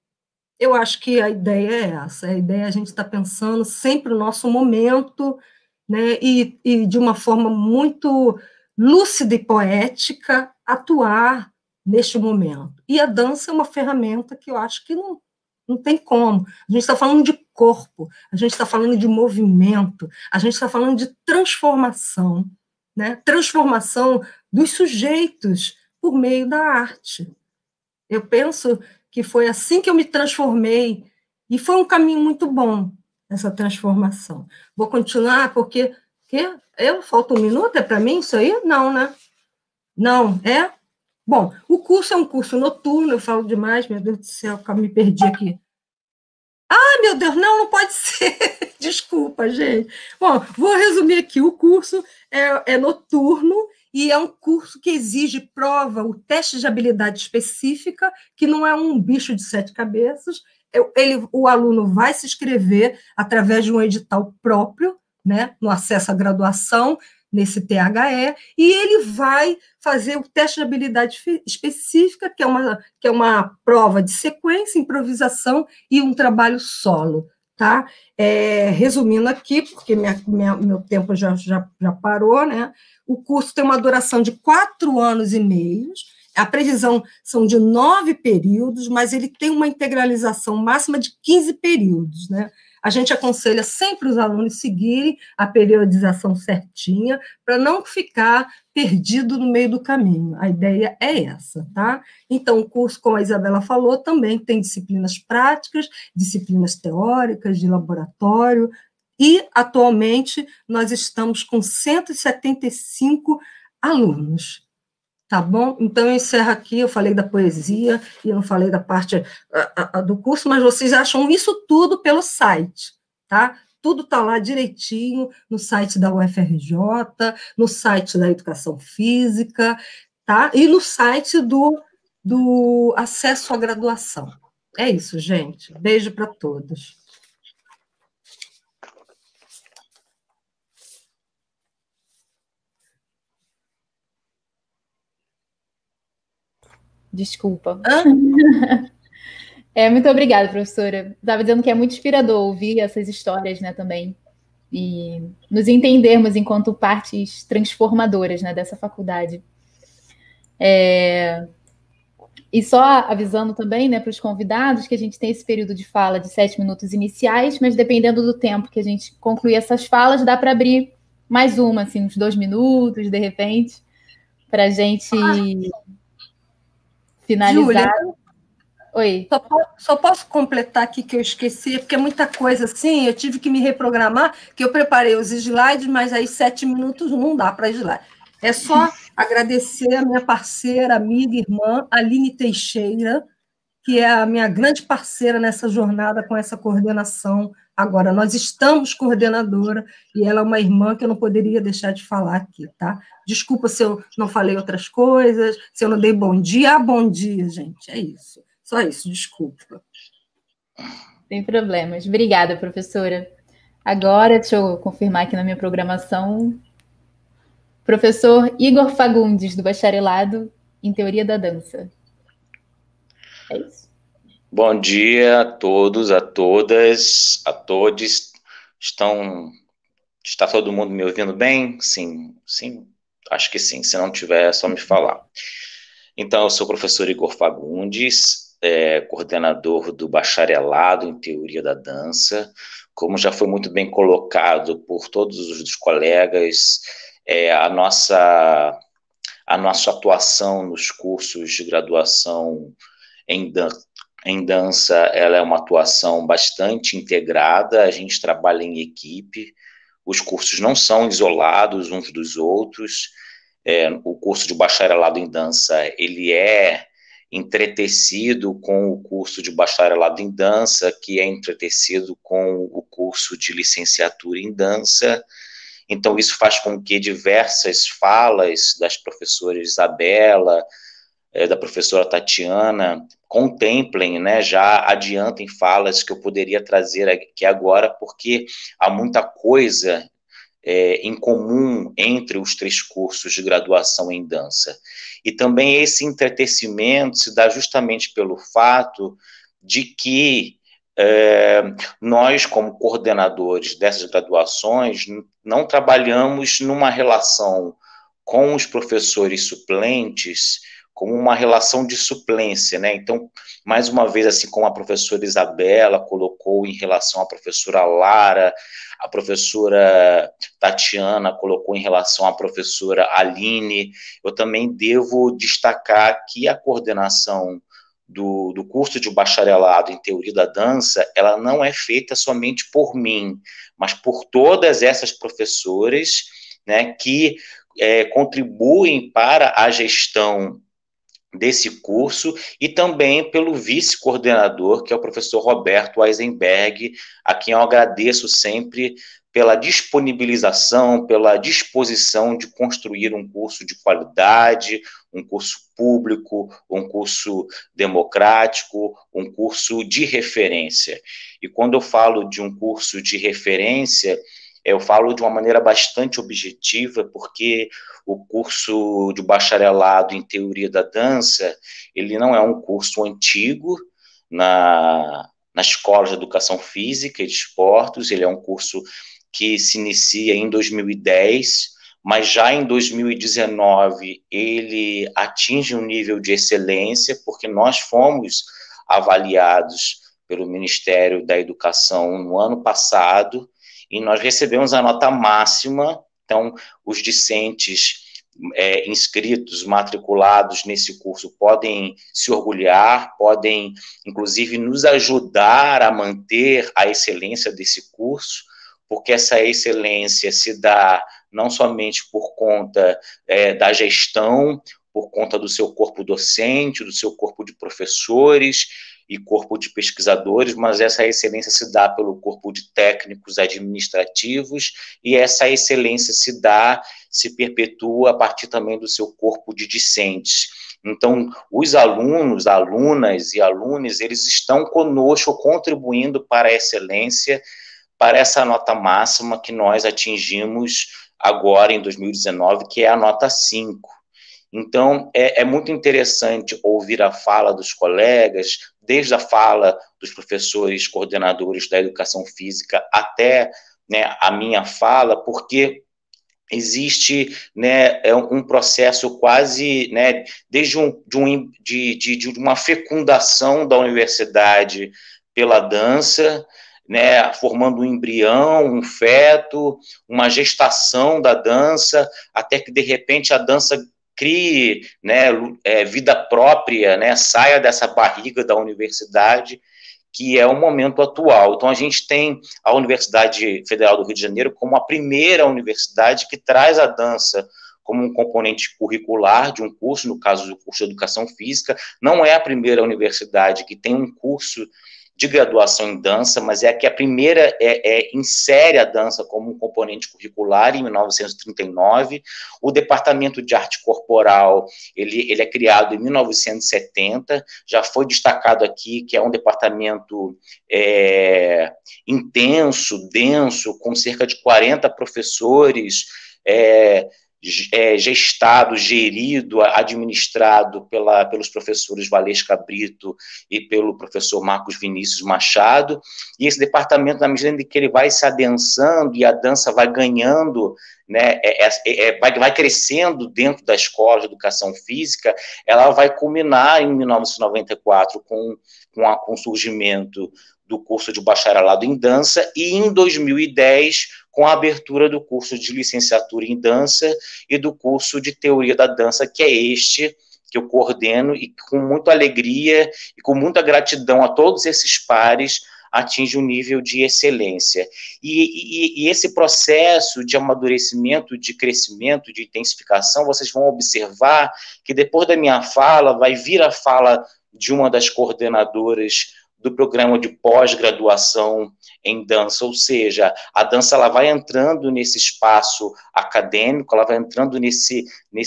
Speaker 5: Eu acho que a ideia é essa. A ideia é a gente estar pensando sempre no nosso momento, né, e de uma forma muito lúcida e poética, atuar neste momento. E a dança é uma ferramenta que eu acho que não tem como. A gente está falando de corpo, a gente está falando de movimento, a gente está falando de transformação, né? Transformação dos sujeitos por meio da arte. Eu penso que foi assim que eu me transformei, e foi um caminho muito bom, essa transformação. Vou continuar, porque falta 1 minuto, é para mim isso aí? Não, né? Não, é? Bom, o curso é um curso noturno, eu falo demais, meu Deus do céu, me perdi aqui. Ah, meu Deus, não pode ser. Desculpa, gente. Bom, vou resumir aqui. O curso é noturno e é um curso que exige prova, o teste de habilidade específica, que não é um bicho de 7 cabeças. O aluno vai se inscrever através de um edital próprio, né, no acesso à graduação, nesse THE, e ele vai fazer o teste de habilidade específica, que é uma prova de sequência, improvisação e um trabalho solo, tá? Resumindo aqui, porque meu tempo já parou, né? O curso tem uma duração de 4 anos e meio, a previsão são de 9 períodos, mas ele tem uma integralização máxima de 15 períodos, né? A gente aconselha sempre os alunos seguirem a periodização certinha, para não ficar perdido no meio do caminho. A ideia é essa, tá? Então, o curso, como a Isabela falou, também tem disciplinas práticas, disciplinas teóricas, de laboratório, e, atualmente, nós estamos com 175 alunos. Tá bom? Então, eu encerro aqui, eu falei da poesia, e eu não falei da parte do curso, mas vocês acham isso tudo pelo site, tá? Tudo está lá direitinho, no site da UFRJ, no site da Educação Física, tá? E no site do acesso à graduação. É isso, gente. Beijo para todos.
Speaker 1: Desculpa. Muito obrigada, professora. Estava dizendo que é muito inspirador ouvir essas histórias, né, também, e nos entendermos enquanto partes transformadoras, né, dessa faculdade. E só avisando também, né, para os convidados que a gente tem esse período de fala de 7 minutos iniciais, mas dependendo do tempo que a gente concluir essas falas, dá para abrir mais uma, assim, uns 2 minutos, de repente, para a gente finalizar.
Speaker 5: Júlia,
Speaker 1: oi.
Speaker 5: Só posso completar aqui que eu esqueci, porque é muita coisa assim, eu tive que me reprogramar, que eu preparei os slides, mas aí 7 minutos não dá para slide. É só agradecer a minha parceira, amiga, irmã, Aline Teixeira, que é a minha grande parceira nessa jornada com essa coordenação. Agora, nós estamos coordenadora, e ela é uma irmã que eu não poderia deixar de falar aqui, tá? Desculpa se eu não falei outras coisas, se eu não dei bom dia. Bom dia, gente, é isso. Só isso, desculpa.
Speaker 1: Sem problemas. Obrigada, professora. Agora, deixa eu confirmar aqui na minha programação, professor Igor Fagundes, do Bacharelado em Teoria da Dança. É isso.
Speaker 6: Bom dia a todos, a todas, a todos. Está todo mundo me ouvindo bem? Sim, acho que sim. Se não tiver, é só me falar. Então, eu sou o professor Igor Fagundes, coordenador do Bacharelado em Teoria da Dança. Como já foi muito bem colocado por todos os colegas, a nossa atuação nos cursos de graduação em dança, ela é uma atuação bastante integrada, a gente trabalha em equipe, os cursos não são isolados uns dos outros. O curso de bacharelado em dança, ele é entretecido com o curso de bacharelado em dança, que é entretecido com o curso de licenciatura em dança. Então, isso faz com que diversas falas das professoras Isabela, da professora Tatiana, contemplem, né, já adiantem falas que eu poderia trazer aqui agora, porque há muita coisa em comum entre os 3 cursos de graduação em dança. E também esse entretecimento se dá justamente pelo fato de que nós, como coordenadores dessas graduações, não trabalhamos numa relação com os professores suplentes como uma relação de suplência, né? Então, mais uma vez, assim como a professora Isabela colocou em relação à professora Lara, a professora Tatiana colocou em relação à professora Aline, eu também devo destacar que a coordenação do curso de bacharelado em teoria da dança, ela não é feita somente por mim, mas por todas essas professoras, né, que contribuem para a gestão desse curso, e também pelo vice-coordenador, que é o professor Roberto Eisenberg, a quem eu agradeço sempre pela disponibilização, pela disposição de construir um curso de qualidade, um curso público, um curso democrático, um curso de referência. E quando eu falo de um curso de referência, eu falo de uma maneira bastante objetiva, porque o curso de bacharelado em teoria da dança, ele não é um curso antigo na Escola de Educação Física e de Esportes, ele é um curso que se inicia em 2010, mas já em 2019 ele atinge um nível de excelência, porque nós fomos avaliados pelo Ministério da Educação no ano passado, e nós recebemos a nota máxima. Então, os discentes inscritos, matriculados nesse curso podem se orgulhar, podem, inclusive, nos ajudar a manter a excelência desse curso, porque essa excelência se dá não somente por conta da gestão, por conta do seu corpo docente, do seu corpo de professores e corpo de pesquisadores, mas essa excelência se dá pelo corpo de técnicos administrativos, e essa excelência se perpetua a partir também do seu corpo de discentes. Então, os alunos, alunas e alunos, eles estão conosco contribuindo para a excelência, para essa nota máxima que nós atingimos agora em 2019, que é a nota 5. Então, é muito interessante ouvir a fala dos colegas, desde a fala dos professores coordenadores da educação física até, né, a minha fala, porque existe, né, um processo quase, né, desde de uma fecundação da universidade pela dança, né, formando um embrião, um feto, uma gestação da dança, até que, de repente, a dança crie, né, vida própria, né, saia dessa barriga da universidade, que é o momento atual. Então, a gente tem a Universidade Federal do Rio de Janeiro como a primeira universidade que traz a dança como um componente curricular de um curso, no caso do curso de Educação Física. Não é a primeira universidade que tem um curso de graduação em dança, mas é a que a primeira insere a dança como um componente curricular em 1939. O Departamento de Arte Corporal, ele é criado em 1970, já foi destacado aqui que é um departamento intenso, denso, com cerca de 40 professores, gestado, gerido, administrado pelos professores Valesca Brito e pelo professor Marcos Vinícius Machado, e esse departamento, na medida em que ele vai se adensando e a dança vai ganhando, né, vai crescendo dentro da Escola de Educação Física, ela vai culminar em 1994 com o surgimento do curso de bacharelado em dança, e em 2010 com a abertura do curso de licenciatura em dança e do curso de teoria da dança, que é este que eu coordeno, e com muita alegria e com muita gratidão a todos esses pares, atinge um nível de excelência. E esse processo de amadurecimento, de crescimento, de intensificação, vocês vão observar que depois da minha fala, vai vir a fala de uma das coordenadoras do programa de pós-graduação em dança, ou seja, a dança ela vai entrando nesse espaço acadêmico, ela vai entrando nesse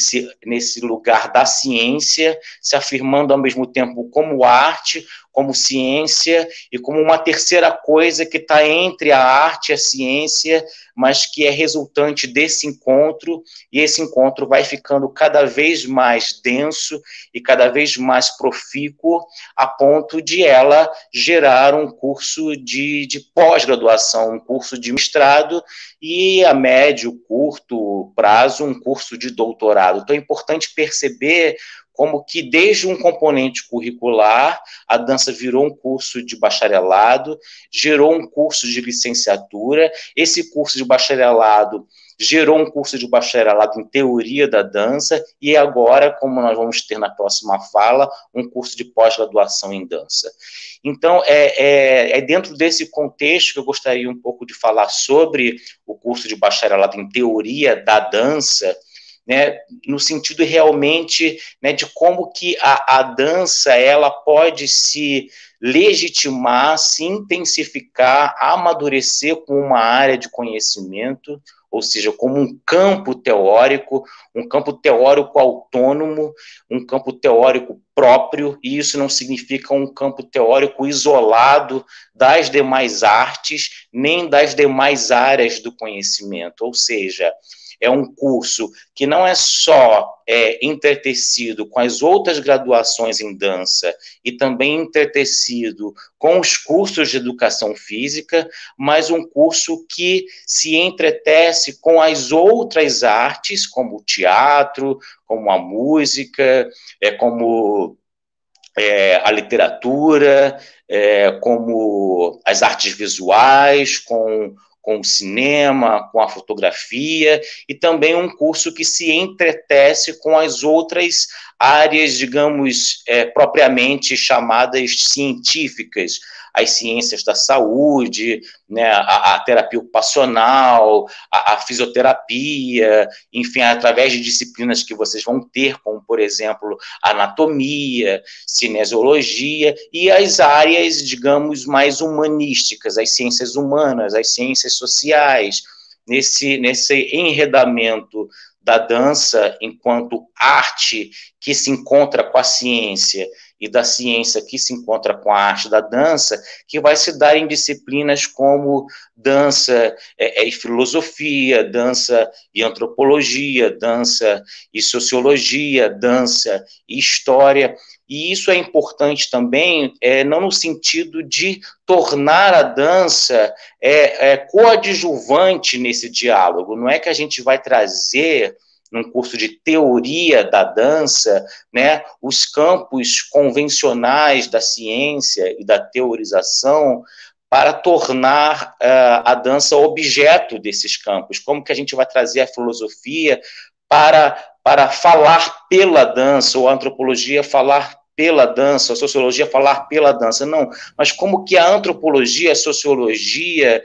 Speaker 6: lugar da ciência, se afirmando ao mesmo tempo como arte, como ciência e como uma terceira coisa que está entre a arte e a ciência, mas que é resultante desse encontro, e esse encontro vai ficando cada vez mais denso e cada vez mais profícuo, a ponto de ela gerar um curso de pós-graduação, um curso de mestrado, e a médio, curto prazo, um curso de doutorado. Então é importante perceber como que desde um componente curricular, a dança virou um curso de bacharelado, gerou um curso de licenciatura, esse curso de bacharelado gerou um curso de bacharelado em teoria da dança, e agora, como nós vamos ter na próxima fala, um curso de pós-graduação em dança. Então, é dentro desse contexto que eu gostaria um pouco de falar sobre o curso de bacharelado em teoria da dança, né, no sentido realmente, né, de como que a dança ela pode se legitimar, se intensificar, amadurecer como uma área de conhecimento, ou seja, como um campo teórico autônomo, um campo teórico próprio, e isso não significa um campo teórico isolado das demais artes, nem das demais áreas do conhecimento, ou seja, é um curso que não é só entretecido com as outras graduações em dança e também entretecido com os cursos de educação física, mas um curso que se entretece com as outras artes, como o teatro, como a música, como a literatura, como as artes visuais, com o cinema, com a fotografia, e também um curso que se entretece com as outras áreas, digamos, propriamente chamadas científicas, as ciências da saúde, né, a terapia ocupacional, a fisioterapia, enfim, através de disciplinas que vocês vão ter, como, por exemplo, anatomia, cinesiologia, e as áreas, digamos, mais humanísticas, as ciências humanas, as ciências sociais, nesse enredamento da dança enquanto arte que se encontra com a ciência, e da ciência que se encontra com a arte da dança, que vai se dar em disciplinas como dança e filosofia, dança e antropologia, dança e sociologia, dança e história. E isso é importante também, não no sentido de tornar a dança coadjuvante nesse diálogo, não é que a gente vai trazer num curso de teoria da dança, né, os campos convencionais da ciência e da teorização para tornar a dança objeto desses campos. Como que a gente vai trazer a filosofia para falar pela dança, ou a antropologia falar pela dança, a sociologia falar pela dança? Não, mas como que a antropologia, a sociologia,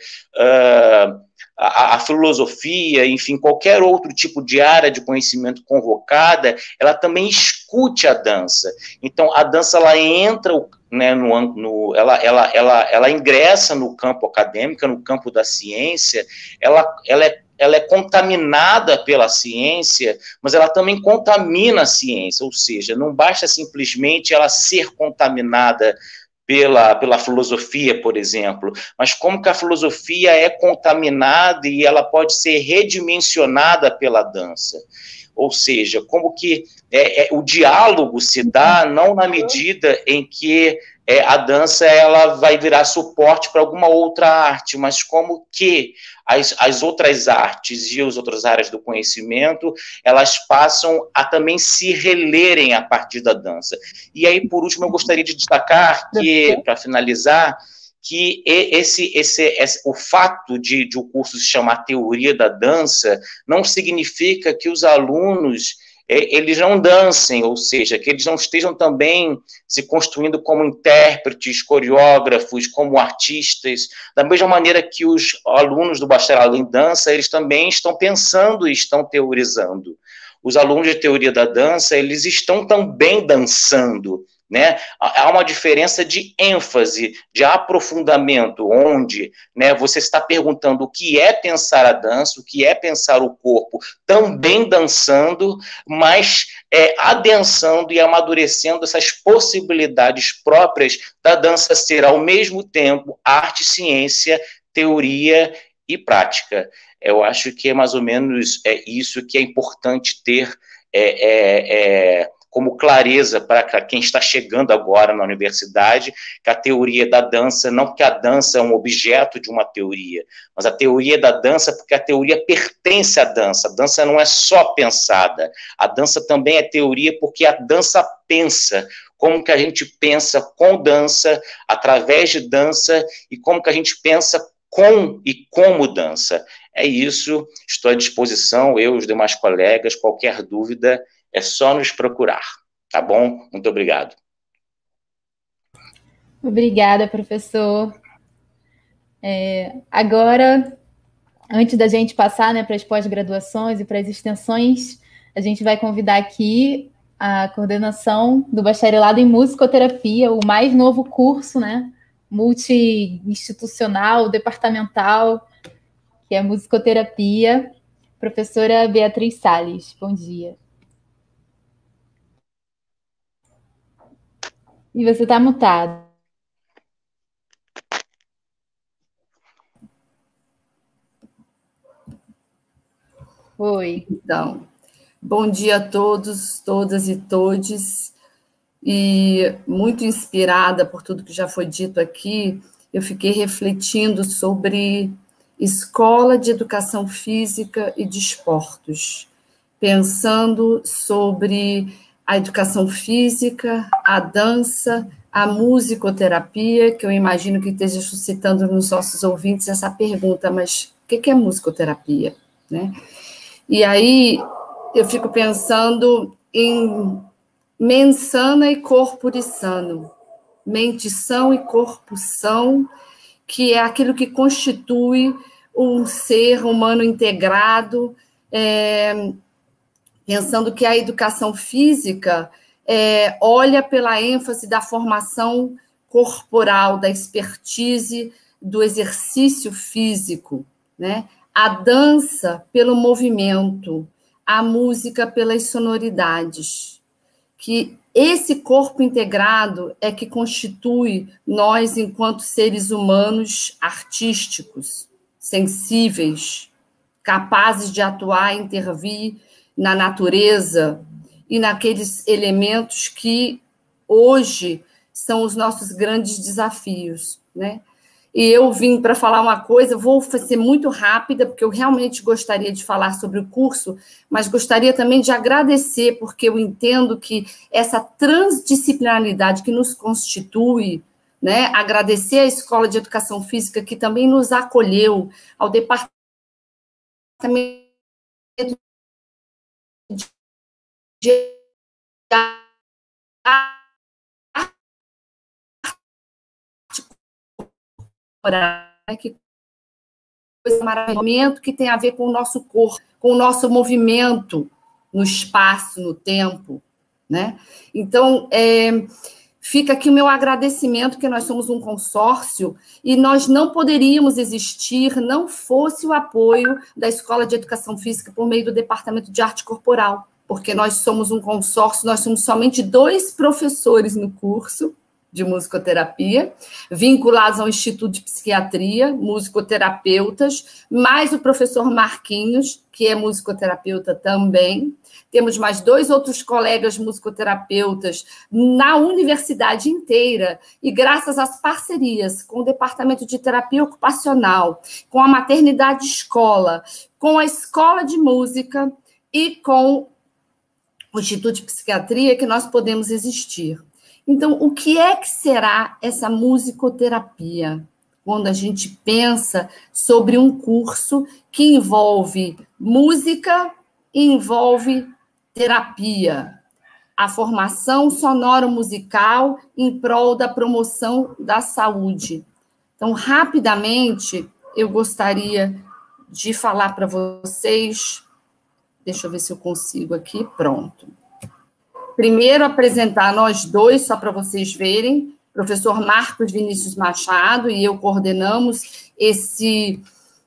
Speaker 6: a filosofia, enfim, qualquer outro tipo de área de conhecimento convocada, ela também escute a dança. Então, a dança, ela entra, né, ela ingressa no campo acadêmico, no campo da ciência, ela é contaminada pela ciência, mas ela também contamina a ciência, ou seja, não basta simplesmente ela ser contaminada pela filosofia, por exemplo, mas como que a filosofia é contaminada e ela pode ser redimensionada pela dança. Ou seja, como que o diálogo se dá não na medida em que a dança ela vai virar suporte para alguma outra arte, mas como que as outras artes e as outras áreas do conhecimento, elas passam a também se relerem a partir da dança. E aí, por último, eu gostaria de destacar que, para finalizar, que o fato de o curso se chamar Teoria da Dança não significa que os alunos eles não dancem, ou seja, que eles não estejam também se construindo como intérpretes, coreógrafos, como artistas, da mesma maneira que os alunos do bacharelado em dança, eles também estão pensando e estão teorizando. Os alunos de teoria da dança, eles estão também dançando, né? Há uma diferença de ênfase, de aprofundamento, onde, né, você está perguntando o que é pensar a dança, o que é pensar o corpo, também dançando, mas adensando e amadurecendo essas possibilidades próprias da dança ser, ao mesmo tempo, arte, ciência, teoria e prática. Eu acho que é mais ou menos isso que é importante ter como clareza para quem está chegando agora na universidade, que a teoria da dança, não porque a dança é um objeto de uma teoria, mas a teoria da dança porque a teoria pertence à dança. A dança não é só pensada, a dança também é teoria porque a dança pensa. Como que a gente pensa com dança, através de dança, e como que a gente pensa com e como dança. É isso, estou à disposição, eu e os demais colegas, qualquer dúvida, é só nos procurar, tá bom? Muito obrigado.
Speaker 1: Obrigada, professor. Agora, antes da gente passar, né, para as pós-graduações e para as extensões, a gente vai convidar aqui a coordenação do bacharelado em musicoterapia, o mais novo curso, né, multi-institucional, departamental, que é musicoterapia, professora Beatriz Salles. Bom dia. E você está mutado. Oi.
Speaker 7: Então, bom dia a todos, todas e todes. E muito inspirada por tudo que já foi dito aqui, eu fiquei refletindo sobre escola de educação física e de esportes, pensando sobre a educação física, a dança, a musicoterapia, que eu imagino que esteja suscitando nos nossos ouvintes essa pergunta, mas o que é musicoterapia, né? E aí eu fico pensando em mente sana e corpo sano, mente são e corpo são, que é aquilo que constitui um ser humano integrado, pensando que a educação física olha pela ênfase da formação corporal, da expertise, do exercício físico, né? A dança pelo movimento, a música pelas sonoridades, que esse corpo integrado é que constitui nós enquanto seres humanos artísticos, sensíveis, capazes de atuar e intervir na natureza e naqueles elementos que hoje são os nossos grandes desafios, né? E eu vim para falar uma coisa, vou ser muito rápida, porque eu realmente gostaria de falar sobre o curso, mas gostaria também de agradecer, porque eu entendo que essa transdisciplinaridade que nos constitui, né? Agradecer à Escola de Educação Física, que também nos acolheu, ao Departamento de que coisa maravilhosa, que tem a ver com o nosso corpo, com o nosso movimento no espaço, no tempo, né? Então, fica aqui o meu agradecimento, que nós somos um consórcio e nós não poderíamos existir não fosse o apoio da Escola de Educação Física por meio do Departamento de Arte Corporal, porque nós somos um consórcio, nós somos somente 2 professores no curso de musicoterapia, vinculados ao Instituto de Psiquiatria, musicoterapeutas, mais o professor Marquinhos, que é musicoterapeuta também. Temos mais 2 outros colegas musicoterapeutas na universidade inteira, e graças às parcerias com o Departamento de Terapia Ocupacional, com a Maternidade Escola, com a Escola de Música e com o Instituto de Psiquiatria, que nós podemos existir. Então, o que é que será essa musicoterapia? Quando a gente pensa sobre um curso que envolve música e envolve terapia, a formação sonoro-musical em prol da promoção da saúde. Então, rapidamente, eu gostaria de falar para vocês, deixa eu ver se eu consigo aqui, pronto. Primeiro, apresentar nós dois, só para vocês verem, professor Marcos Vinícius Machado e eu coordenamos esse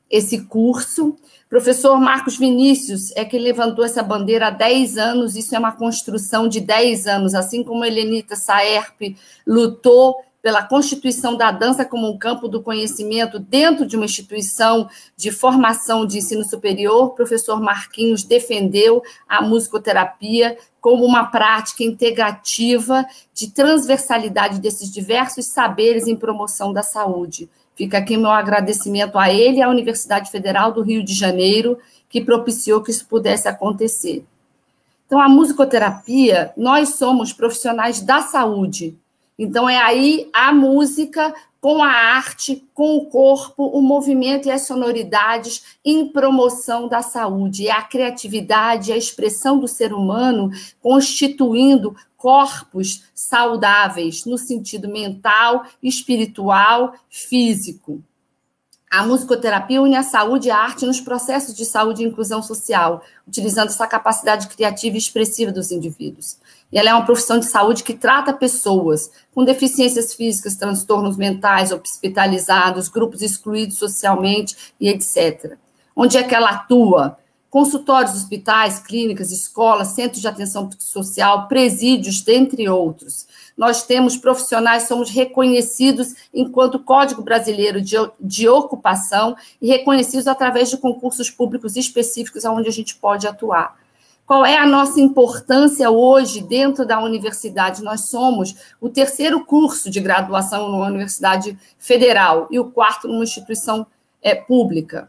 Speaker 7: curso. Professor Marcos Vinícius é que levantou essa bandeira há 10 anos, isso é uma construção de 10 anos, assim como Helenita Saerp lutou pela constituição da dança como um campo do conhecimento dentro de uma instituição de formação de ensino superior, o professor Marquinhos defendeu a musicoterapia como uma prática integrativa de transversalidade desses diversos saberes em promoção da saúde. Fica aqui meu agradecimento a ele e à Universidade Federal do Rio de Janeiro, que propiciou que isso pudesse acontecer. Então, a musicoterapia, nós somos profissionais da saúde. Então, é aí a música com a arte, com o corpo, o movimento e as sonoridades em promoção da saúde. É a criatividade, a expressão do ser humano constituindo corpos saudáveis no sentido mental, espiritual, físico. A musicoterapia une a saúde e a arte nos processos de saúde e inclusão social, utilizando essa capacidade criativa e expressiva dos indivíduos. E ela é uma profissão de saúde que trata pessoas com deficiências físicas, transtornos mentais, hospitalizados, grupos excluídos socialmente e etc. Onde é que ela atua? Consultórios, hospitais, clínicas, escolas, centros de atenção social, presídios, dentre outros. Nós temos profissionais, somos reconhecidos enquanto Código Brasileiro de Ocupação e reconhecidos através de concursos públicos específicos onde a gente pode atuar. Qual é a nossa importância hoje dentro da universidade? Nós somos o 3º curso de graduação numa universidade federal e o 4º numa instituição pública.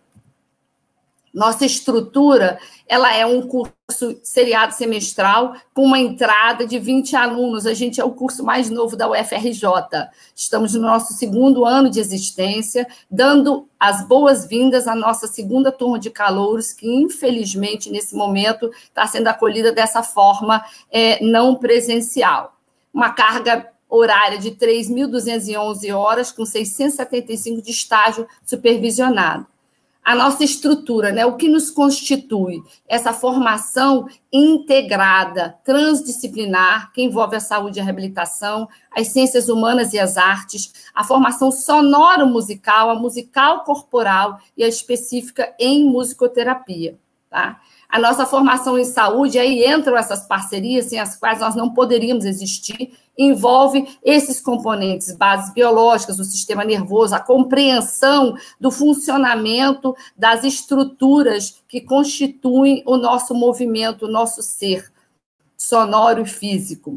Speaker 7: Nossa estrutura, ela é um curso seriado semestral com uma entrada de 20 alunos. A gente é o curso mais novo da UFRJ. Estamos no nosso 2º ano de existência, dando as boas-vindas à nossa 2ª turma de calouros, que, infelizmente, nesse momento, está sendo acolhida dessa forma não presencial. Uma carga horária de 3.211 horas, com 675 de estágio supervisionado. A nossa estrutura, né? O que nos constitui? Essa formação integrada, transdisciplinar, que envolve a saúde e a reabilitação, as ciências humanas e as artes, a formação sonoro-musical, a musical corporal e a específica em musicoterapia, tá? A nossa formação em saúde, aí entram essas parcerias sem as quais nós não poderíamos existir, envolve esses componentes, bases biológicas do sistema nervoso, a compreensão do funcionamento das estruturas que constituem o nosso movimento, o nosso ser sonoro e físico.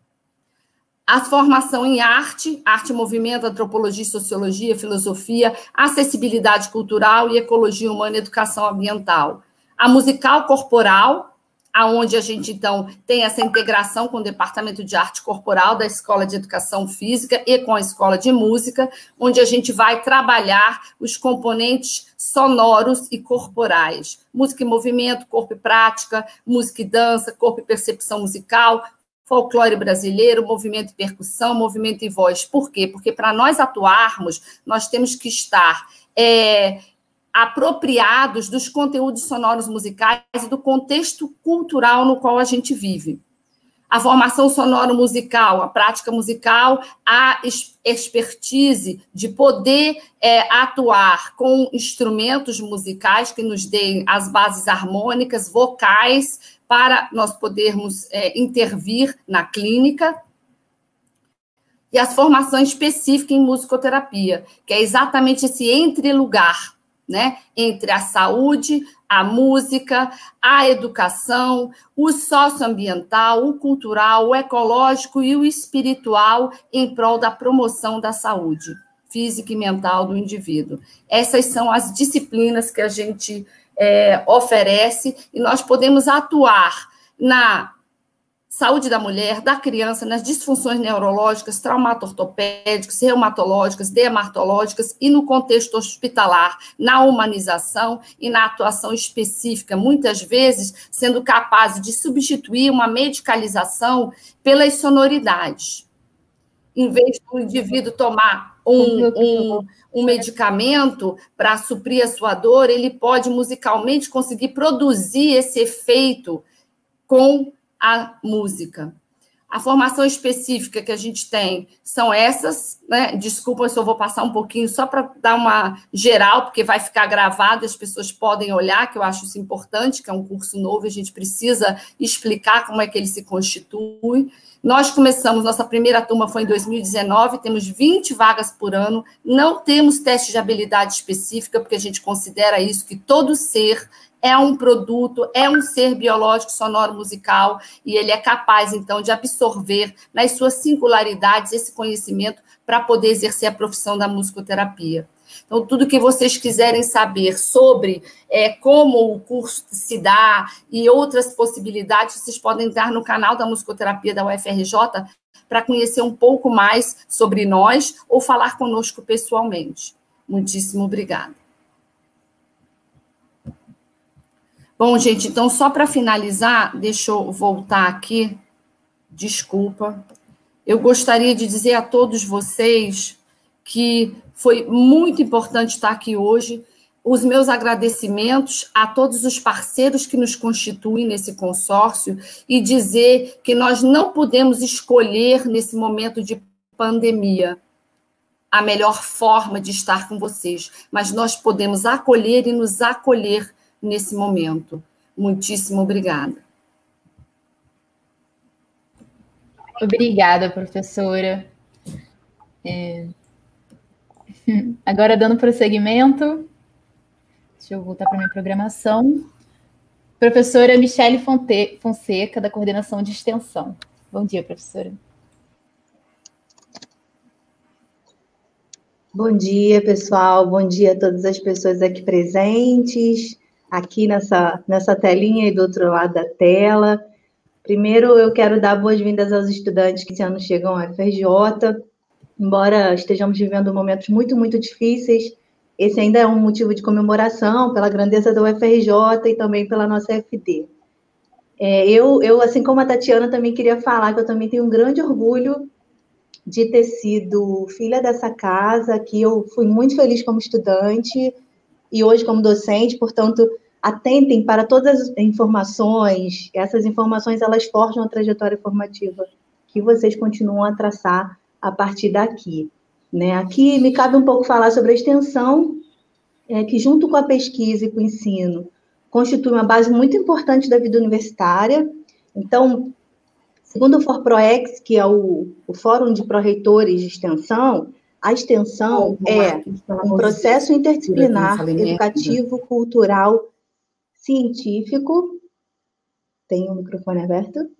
Speaker 7: A formação em arte, movimento, antropologia, sociologia, filosofia, acessibilidade cultural e ecologia humana e educação ambiental. A musical corporal, aonde a gente, então, tem essa integração com o Departamento de Arte Corporal da Escola de Educação Física e com a Escola de Música, onde a gente vai trabalhar os componentes sonoros e corporais. Música e movimento, corpo e prática, música e dança, corpo e percepção musical, folclore brasileiro, movimento e percussão, movimento e voz. Por quê? Porque para nós atuarmos, nós temos que estar apropriados dos conteúdos sonoros musicais e do contexto cultural no qual a gente vive. A formação sonoro-musical, a prática musical, a expertise de poder atuar com instrumentos musicais que nos deem as bases harmônicas, vocais, para nós podermos intervir na clínica. E a formação específica em musicoterapia, que é exatamente esse entrelugar, né, entre a saúde, a música, a educação, o socioambiental, o cultural, o ecológico e o espiritual em prol da promoção da saúde física e mental do indivíduo. Essas são as disciplinas que a gente oferece e nós podemos atuar na saúde da mulher, da criança, nas disfunções neurológicas, traumato-ortopédicas, reumatológicas, dermatológicas e no contexto hospitalar, na humanização e na atuação específica, muitas vezes sendo capaz de substituir uma medicalização pelas sonoridades. Em vez do indivíduo tomar um medicamento para suprir a sua dor, ele pode musicalmente conseguir produzir esse efeito com a música. A formação específica que a gente tem são essas, né? Desculpa se eu vou passar um pouquinho só para dar uma geral, porque vai ficar gravado, as pessoas podem olhar, que eu acho isso importante, que é um curso novo, a gente precisa explicar como é que ele se constitui. Nós começamos, nossa primeira turma foi em 2019, temos 20 vagas por ano, não temos teste de habilidade específica, porque a gente considera isso, que todo ser é um produto, é um ser biológico, sonoro, musical, e ele é capaz, então, de absorver nas suas singularidades esse conhecimento para poder exercer a profissão da musicoterapia. Então, tudo que vocês quiserem saber sobre como o curso se dá e outras possibilidades, vocês podem entrar no canal da musicoterapia da UFRJ para conhecer um pouco mais sobre nós ou falar conosco pessoalmente. Muitíssimo obrigada. Bom, gente, então, só para finalizar, deixa eu voltar aqui, desculpa. Eu gostaria de dizer a todos vocês que foi muito importante estar aqui hoje, os meus agradecimentos a todos os parceiros que nos constituem nesse consórcio e dizer que nós não podemos escolher, nesse momento de pandemia, a melhor forma de estar com vocês, mas nós podemos acolher e nos acolher nesse momento. Muitíssimo obrigada.
Speaker 1: Obrigada, professora. Agora, dando prosseguimento, deixa eu voltar para a minha programação. Professora Michele Fonseca, da Coordenação de Extensão. Bom dia, professora.
Speaker 8: Bom dia, pessoal. Bom dia a todas as pessoas aqui presentes, aqui nessa telinha e do outro lado da tela. Primeiro, eu quero dar boas-vindas aos estudantes que esse ano chegam à UFRJ. Embora estejamos vivendo momentos muito, muito difíceis, esse ainda é um motivo de comemoração pela grandeza da UFRJ e também pela nossa FD. Eu, assim como a Tatiana, também queria falar que eu também tenho um grande orgulho de ter sido filha dessa casa, que eu fui muito feliz como estudante e hoje como docente, portanto, atentem para todas as informações, essas informações, elas forjam a trajetória formativa que vocês continuam a traçar a partir daqui, né? Aqui me cabe um pouco falar sobre a extensão, que junto com a pesquisa e com o ensino, constitui uma base muito importante da vida universitária. Então, segundo o ForProEx, que é o Fórum de Pró-Reitores de Extensão, a extensão é um processo interdisciplinar, educativo, cultural, científico, tem o microfone aberto,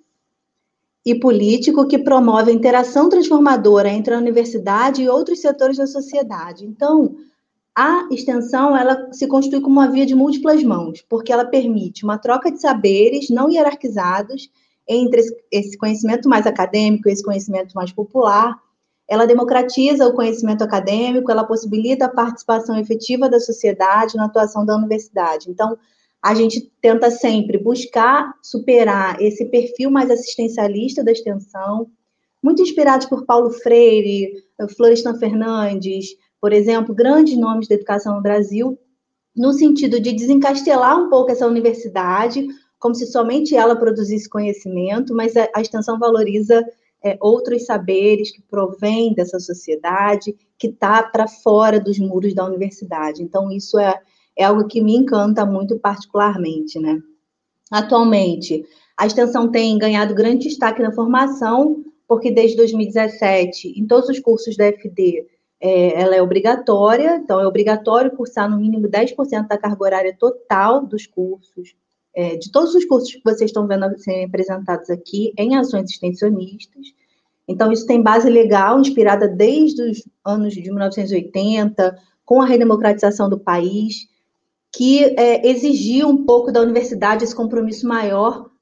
Speaker 8: e político que promove a interação transformadora entre a universidade e outros setores da sociedade. Então, a extensão, ela se constitui como uma via de múltiplas mãos, porque ela permite uma troca de saberes não hierarquizados entre esse conhecimento mais acadêmico e esse conhecimento mais popular. Ela democratiza o conhecimento acadêmico, ela possibilita a participação efetiva da sociedade na atuação da universidade. Então, a gente tenta sempre buscar superar esse perfil mais assistencialista da extensão, muito inspirados por Paulo Freire, Florestan Fernandes, por exemplo, grandes nomes da educação no Brasil, no sentido de desencastelar um pouco essa universidade, como se somente ela produzisse conhecimento, mas a extensão valoriza outros saberes que provêm dessa sociedade, que está para fora dos muros da universidade. Então, isso é algo que me encanta muito particularmente, né? Atualmente, a extensão tem ganhado grande destaque na formação, porque desde 2017, em todos os cursos da FD, ela é obrigatória, então é obrigatório cursar no mínimo 10% da carga horária total dos cursos, de todos os cursos que vocês estão vendo serem apresentados aqui, em ações extensionistas. Então, isso tem base legal, inspirada desde os anos de 1980, com a redemocratização do país, que exigiu um pouco da universidade esse compromisso maior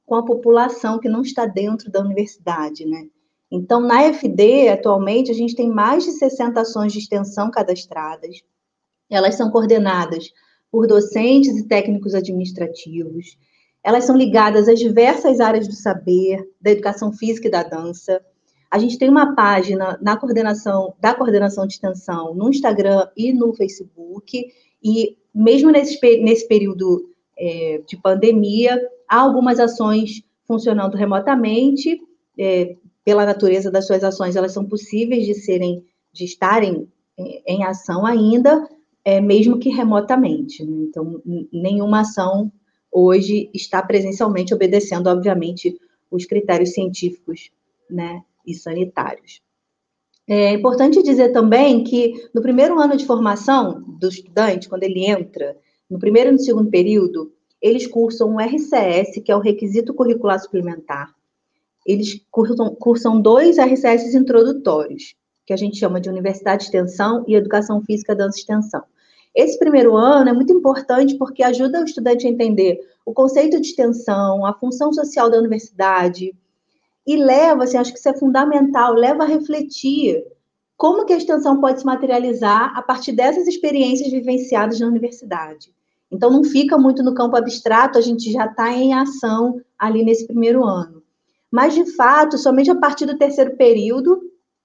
Speaker 8: com a população que não está dentro da universidade, né? Então, na FD, atualmente, a gente tem mais de 60 ações de extensão cadastradas. Elas são coordenadas por docentes e técnicos administrativos. Elas são ligadas às diversas áreas do saber, da educação física e da dança. A gente tem uma página da coordenação de extensão no Instagram e no Facebook, e mesmo nesse período de pandemia, há algumas ações funcionando remotamente. Pela natureza das suas ações, elas são possíveis de estarem em ação ainda, mesmo que remotamente. Então, nenhuma ação hoje está presencialmente obedecendo, obviamente, os critérios científicos, né, e sanitários. É importante dizer também que no primeiro ano de formação do estudante, quando ele entra, no primeiro e no segundo período, eles cursam um RCS, que é o Requisito Curricular Suplementar. Eles cursam 2 RCS introdutórios, que a gente chama de Universidade de Extensão e Educação Física, Dança e Extensão. Esse primeiro ano é muito importante porque ajuda o estudante a entender o conceito de extensão, a função social da universidade, e leva, assim, acho que isso é fundamental, leva a refletir como que a extensão pode se materializar a partir dessas experiências vivenciadas na universidade. Então, não fica muito no campo abstrato, a gente já está em ação ali nesse primeiro ano. Mas, de fato, somente a partir do terceiro período,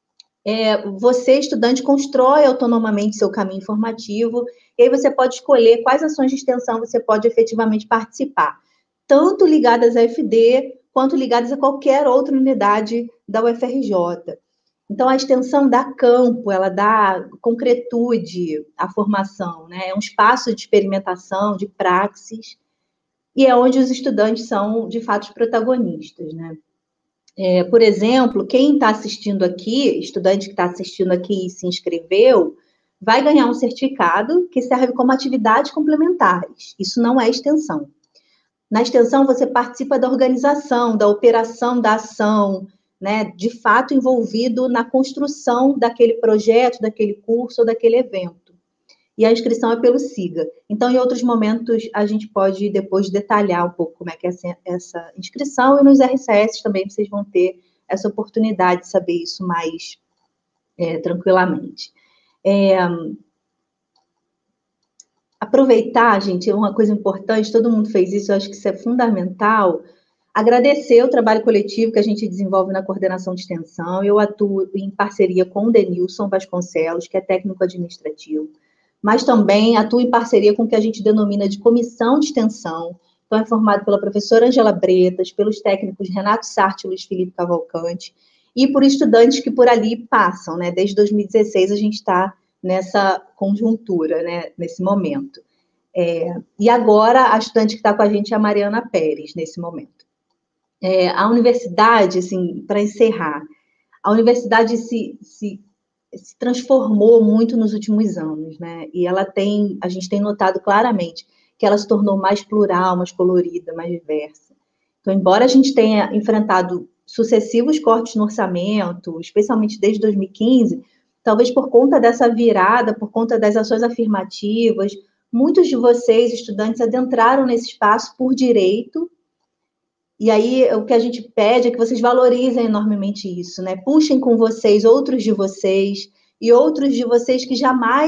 Speaker 8: você, estudante, constrói autonomamente seu caminho formativo, e aí você pode escolher quais ações de extensão você pode efetivamente participar, tanto ligadas à FD, quanto ligadas a qualquer outra unidade da UFRJ. Então, a extensão dá campo, ela dá concretude à formação, né? É um espaço de experimentação, de praxis, e é onde os estudantes são, de fato, os protagonistas, né? Por exemplo, quem está assistindo aqui, estudante que está assistindo aqui e se inscreveu, vai ganhar um certificado que serve como atividades complementares. Isso não é extensão. Na extensão, você participa da organização, da operação da ação, né, de fato envolvido na construção daquele projeto, daquele curso ou daquele evento. E a inscrição é pelo SIGA. Então, em outros momentos, a gente pode depois detalhar um pouco como é que é essa inscrição, e nos RCS também vocês vão ter essa oportunidade de saber isso mais tranquilamente. Aproveitar, gente, é uma coisa importante, todo mundo fez isso, eu acho que isso é fundamental, agradecer o trabalho coletivo que a gente desenvolve na coordenação de extensão. Eu atuo em parceria com o Denilson Vasconcelos, que é técnico administrativo, mas também atuo em parceria com o que a gente denomina de comissão de extensão. Então, é formado pela professora Angela Bretas, pelos técnicos Renato Sarti e Luiz Felipe Cavalcante, e por estudantes que por ali passam, né? Desde 2016 a gente está nessa conjuntura, né? Nesse momento. E agora a estudante que está com a gente é a Mariana Pérez, nesse momento. A universidade, assim, para encerrar, a universidade se transformou muito nos últimos anos, né? E a gente tem notado claramente que ela se tornou mais plural, mais colorida, mais diversa. Então, embora a gente tenha enfrentado sucessivos cortes no orçamento, especialmente desde 2015, talvez por conta dessa virada, por conta das ações afirmativas, muitos de vocês, estudantes, adentraram nesse espaço por direito. E aí, o que a gente pede é que vocês valorizem enormemente isso, né? Puxem com vocês outros de vocês, e outros de vocês que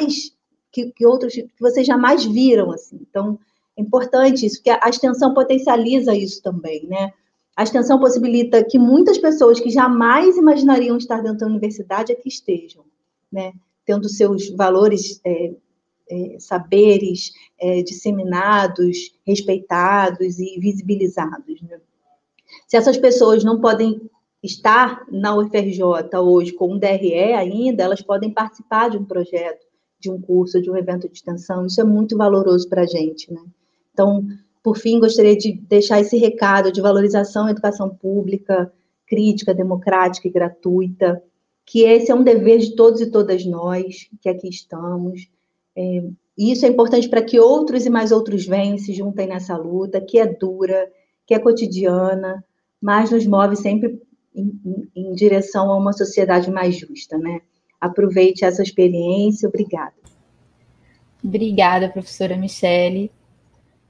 Speaker 8: vocês jamais viram, assim. Então, é importante isso, porque a extensão potencializa isso também, né? A extensão possibilita que muitas pessoas que jamais imaginariam estar dentro da universidade aqui estejam, né? Tendo seus valores, saberes disseminados, respeitados e visibilizados, né? Se essas pessoas não podem estar na UFRJ hoje com um DRE ainda, elas podem participar de um projeto, de um curso, de um evento de extensão. Isso é muito valoroso para a gente, né? Então, por fim, gostaria de deixar esse recado de valorização à educação pública, crítica, democrática e gratuita, que esse é um dever de todos e todas nós que aqui estamos. E isso é importante para que outros e mais outros venham e se juntem nessa luta, que é dura, que é cotidiana, mas nos move sempre em direção a uma sociedade mais justa, né? Aproveite essa experiência. Obrigada.
Speaker 1: Obrigada, professora Michele.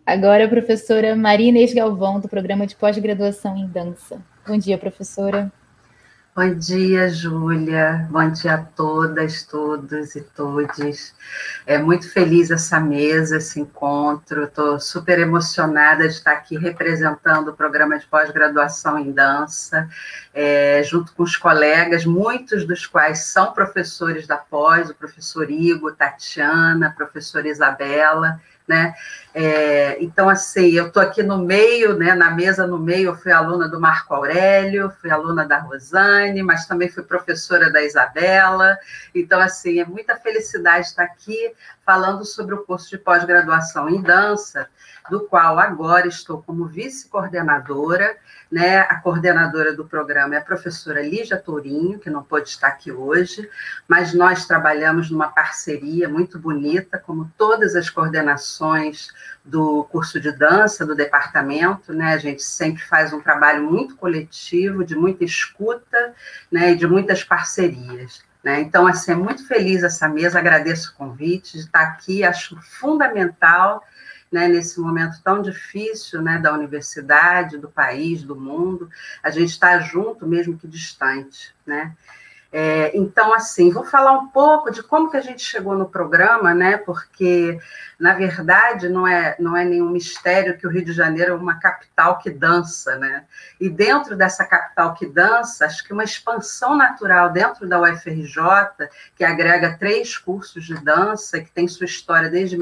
Speaker 1: Agora a professora Maria Inês Galvão, do Programa de Pós-Graduação em Dança. Bom dia, professora.
Speaker 9: Bom dia, Júlia. Bom dia a todas, todos e todes. É muito feliz essa mesa, esse encontro. Estou super emocionada de estar aqui representando o programa de pós-graduação em dança, junto com os colegas, muitos dos quais são professores da pós, o professor Igor, Tatiana, a professora Isabela, né? Então, assim, eu estou aqui no meio, né, na mesa no meio, eu fui aluna do Marco Aurélio, fui aluna da Rosane, mas também fui professora da Isabela, então, assim, é muita felicidade estar aqui falando sobre o curso de pós-graduação em dança, do qual agora estou como vice-coordenadora, né? A coordenadora do programa é a professora Lígia Tourinho, que não pôde estar aqui hoje, mas nós trabalhamos numa parceria muito bonita, como todas as coordenações do curso de dança, do departamento, né? A gente sempre faz um trabalho muito coletivo, de muita escuta, né? E de muitas parcerias. Né? Então, assim, é muito feliz essa mesa, agradeço o convite de estar aqui, acho fundamental, né, nesse momento tão difícil, né, da universidade, do país, do mundo, a gente está junto, mesmo que distante, né? Então, assim, vou falar um pouco de como que a gente chegou no programa, né? Porque, na verdade, não é nenhum mistério que o Rio de Janeiro é uma capital que dança, né? E dentro dessa capital que dança, acho que uma expansão natural dentro da UFRJ, que agrega 3 cursos de dança, que tem sua história desde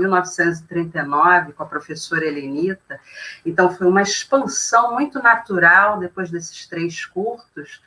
Speaker 9: 1939, com a professora Helenita. Então, foi uma expansão muito natural, depois desses 3 cursos,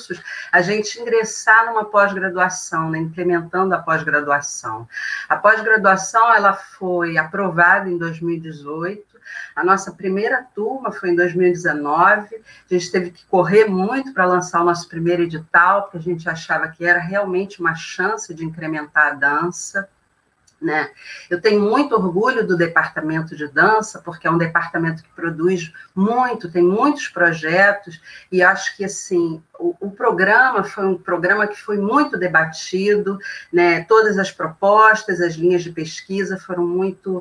Speaker 9: a gente ingressar numa pós-graduação, né, implementando a pós-graduação. A pós-graduação ela foi aprovada em 2018, a nossa primeira turma foi em 2019, a gente teve que correr muito para lançar o nosso primeiro edital, porque a gente achava que era realmente uma chance de incrementar a dança. Né? Eu tenho muito orgulho do departamento de dança, porque é um departamento que produz muito, tem muitos projetos, e acho que assim, o programa foi um programa que foi muito debatido, né? Todas as propostas, as linhas de pesquisa foram muito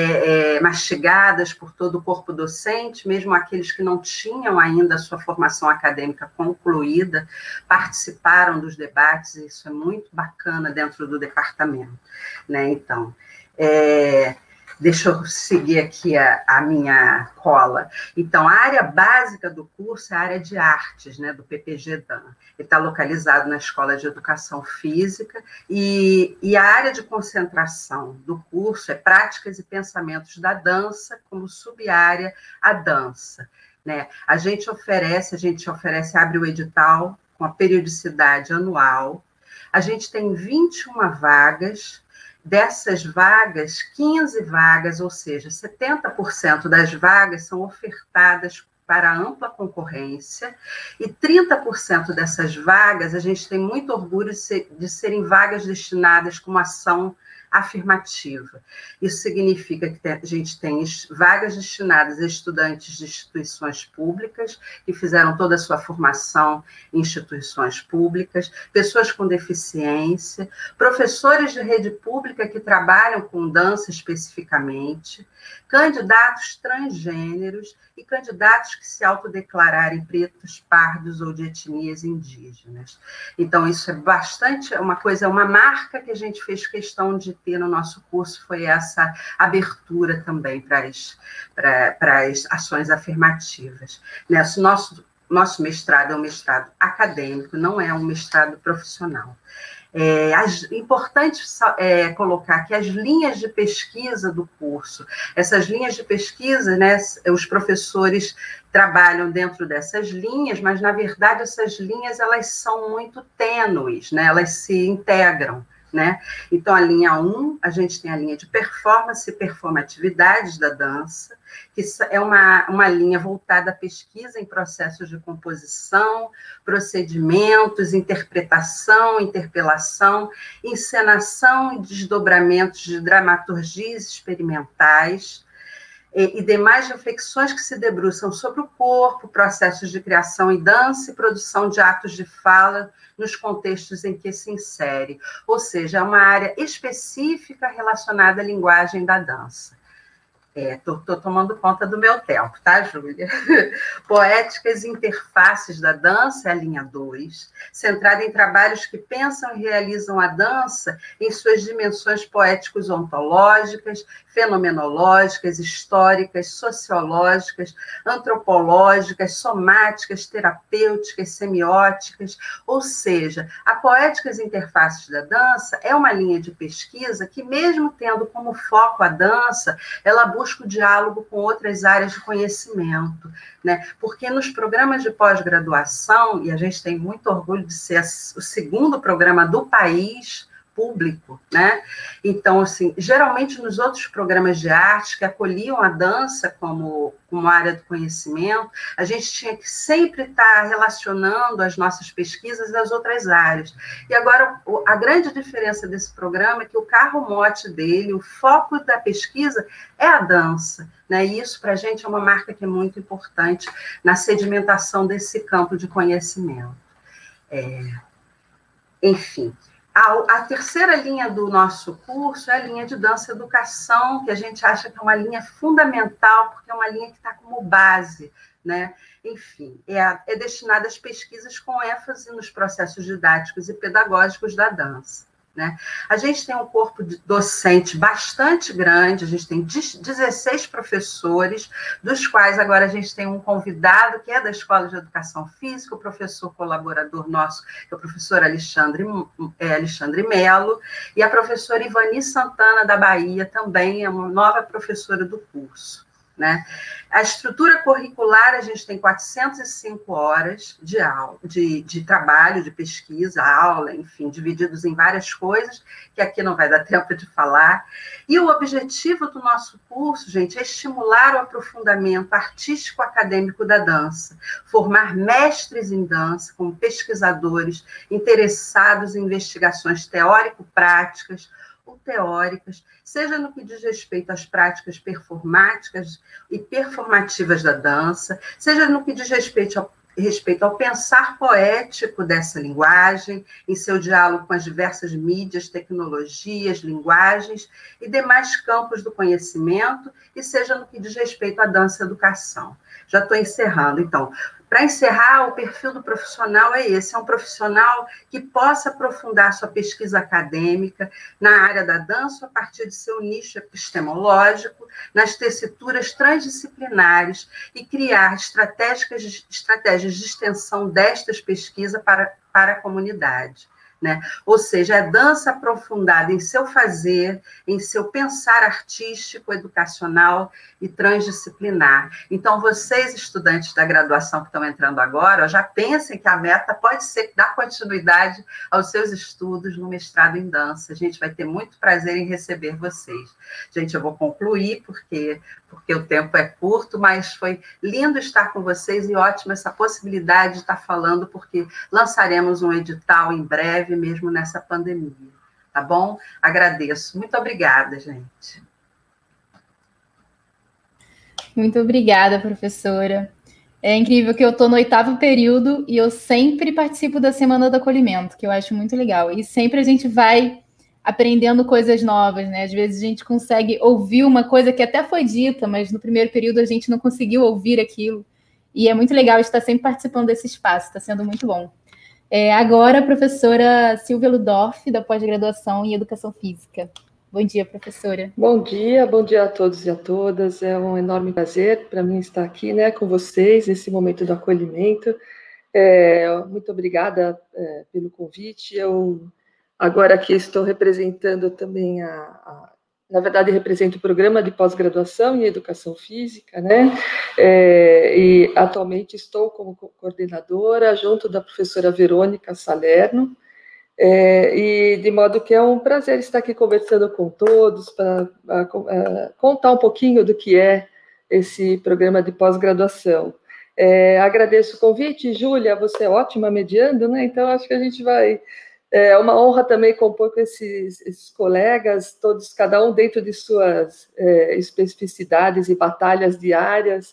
Speaker 9: mastigadas por todo o corpo docente, mesmo aqueles que não tinham ainda a sua formação acadêmica concluída, participaram dos debates, e isso é muito bacana dentro do departamento. Né? Então, deixa eu seguir aqui a minha cola. Então, a área básica do curso é a área de artes, né, do PPG-Dan. Ele está localizado na Escola de Educação Física e a área de concentração do curso é práticas e pensamentos da dança, como sub-área a dança. Né? A gente oferece, abre o edital com a periodicidade anual. A gente tem 21 vagas. Dessas vagas, 15 vagas, ou seja, 70% das vagas são ofertadas para ampla concorrência, e 30% dessas vagas, a gente tem muito orgulho de serem vagas destinadas como ação afirmativa. Isso significa que a gente tem vagas destinadas a estudantes de instituições públicas, que fizeram toda a sua formação em instituições públicas, pessoas com deficiência, professores de rede pública que trabalham com dança especificamente, candidatos transgêneros e candidatos que se autodeclararem pretos, pardos ou de etnias indígenas. Então, isso é bastante uma marca que a gente fez questão de ter no nosso curso, foi essa abertura também para as ações afirmativas. Nosso mestrado é um mestrado acadêmico, não é um mestrado profissional. Importante colocar que as linhas de pesquisa do curso, essas linhas de pesquisa, né, os professores trabalham dentro dessas linhas, mas, na verdade, essas linhas elas são muito tênues, né, elas se integram. Né? Então, a linha 1, a gente tem a linha de performance e performatividades da dança, que é uma linha voltada à pesquisa em processos de composição, procedimentos, interpretação, interpelação, encenação e desdobramentos de dramaturgias experimentais, e demais reflexões que se debruçam sobre o corpo, processos de criação e dança e produção de atos de fala nos contextos em que se insere. Ou seja, é uma área específica relacionada à linguagem da dança. Estou tomando conta do meu tempo, tá, Júlia? Poéticas e Interfaces da Dança, é a linha 2, centrada em trabalhos que pensam e realizam a dança em suas dimensões poéticos ontológicas, fenomenológicas, históricas, sociológicas, antropológicas, somáticas, terapêuticas, semióticas, ou seja, a Poéticas e Interfaces da Dança é uma linha de pesquisa que, mesmo tendo como foco a dança, ela busca o diálogo com outras áreas de conhecimento, né? Porque nos programas de pós-graduação, e a gente tem muito orgulho de ser o segundo programa do país público, né? Então, assim, geralmente nos outros programas de arte que acolhiam a dança como área do conhecimento, a gente tinha que sempre estar relacionando as nossas pesquisas às outras áreas. E agora, a grande diferença desse programa é que o carro-mote dele, o foco da pesquisa é a dança, né? E isso, para a gente, é uma marca que é muito importante na sedimentação desse campo de conhecimento. Enfim, a terceira linha do nosso curso é a linha de dança e educação, que a gente acha que é uma linha fundamental, porque é uma linha que está como base, né? Enfim, é destinada às pesquisas com ênfase nos processos didáticos e pedagógicos da dança, né? A gente tem um corpo docente bastante grande, a gente tem 16 professores, dos quais agora a gente tem um convidado, que é da Escola de Educação Física, o professor colaborador nosso, que é o professor Alexandre Melo, e a professora Ivani Santana, da Bahia, também é uma nova professora do curso, né? A estrutura curricular, a gente tem 405 horas de aula, de trabalho, de pesquisa, aula, enfim, divididos em várias coisas, que aqui não vai dar tempo de falar. E o objetivo do nosso curso, gente, é estimular o aprofundamento artístico-acadêmico da dança, formar mestres em dança, como pesquisadores interessados em investigações teórico-práticas, ou teóricas, seja no que diz respeito às práticas performáticas e performativas da dança, seja no que diz respeito ao pensar poético dessa linguagem, em seu diálogo com as diversas mídias, tecnologias, linguagens e demais campos do conhecimento, e seja no que diz respeito à dança e educação. Já estou encerrando, então. Para encerrar, o perfil do profissional é esse, é um profissional que possa aprofundar sua pesquisa acadêmica na área da dança a partir de seu nicho epistemológico, nas tessituras transdisciplinares e criar estratégias de extensão destas pesquisas para a comunidade, né? Ou seja, a dança aprofundada em seu fazer, em seu pensar artístico, educacional e transdisciplinar. Então, vocês, estudantes da graduação que estão entrando agora, já pensem que a meta pode ser dar continuidade aos seus estudos no mestrado em dança. A gente vai ter muito prazer em receber vocês. Gente, eu vou concluir, porque o tempo é curto, mas foi lindo estar com vocês e ótima essa possibilidade de estar falando, porque lançaremos um edital em breve, mesmo nessa pandemia, tá bom? Agradeço. Muito obrigada, gente.
Speaker 1: Muito obrigada, professora. É incrível que eu estou no 8º período e eu sempre participo da Semana do Acolhimento, que eu acho muito legal. E sempre a gente vai aprendendo coisas novas, né? Às vezes a gente consegue ouvir uma coisa que até foi dita, mas no primeiro período a gente não conseguiu ouvir aquilo. E é muito legal estar sempre participando desse espaço, está sendo muito bom. Agora, a professora Silvia Ludorff, da pós-graduação em Educação Física. Bom dia, professora.
Speaker 10: Bom dia a todos e a todas. É um enorme prazer para mim estar aqui, né, com vocês, nesse momento do acolhimento. Muito obrigada pelo convite. Eu agora aqui estou representando também na verdade, represento o programa de pós-graduação em Educação Física, né? E atualmente estou como coordenadora junto da professora Verônica Salerno, e de modo que é um prazer estar aqui conversando com todos para contar um pouquinho do que é esse programa de pós-graduação. Agradeço o convite, Júlia, você é ótima mediando, né? Então acho que a gente vai... É uma honra também compor com esses colegas, todos, cada um dentro de suas especificidades e batalhas diárias.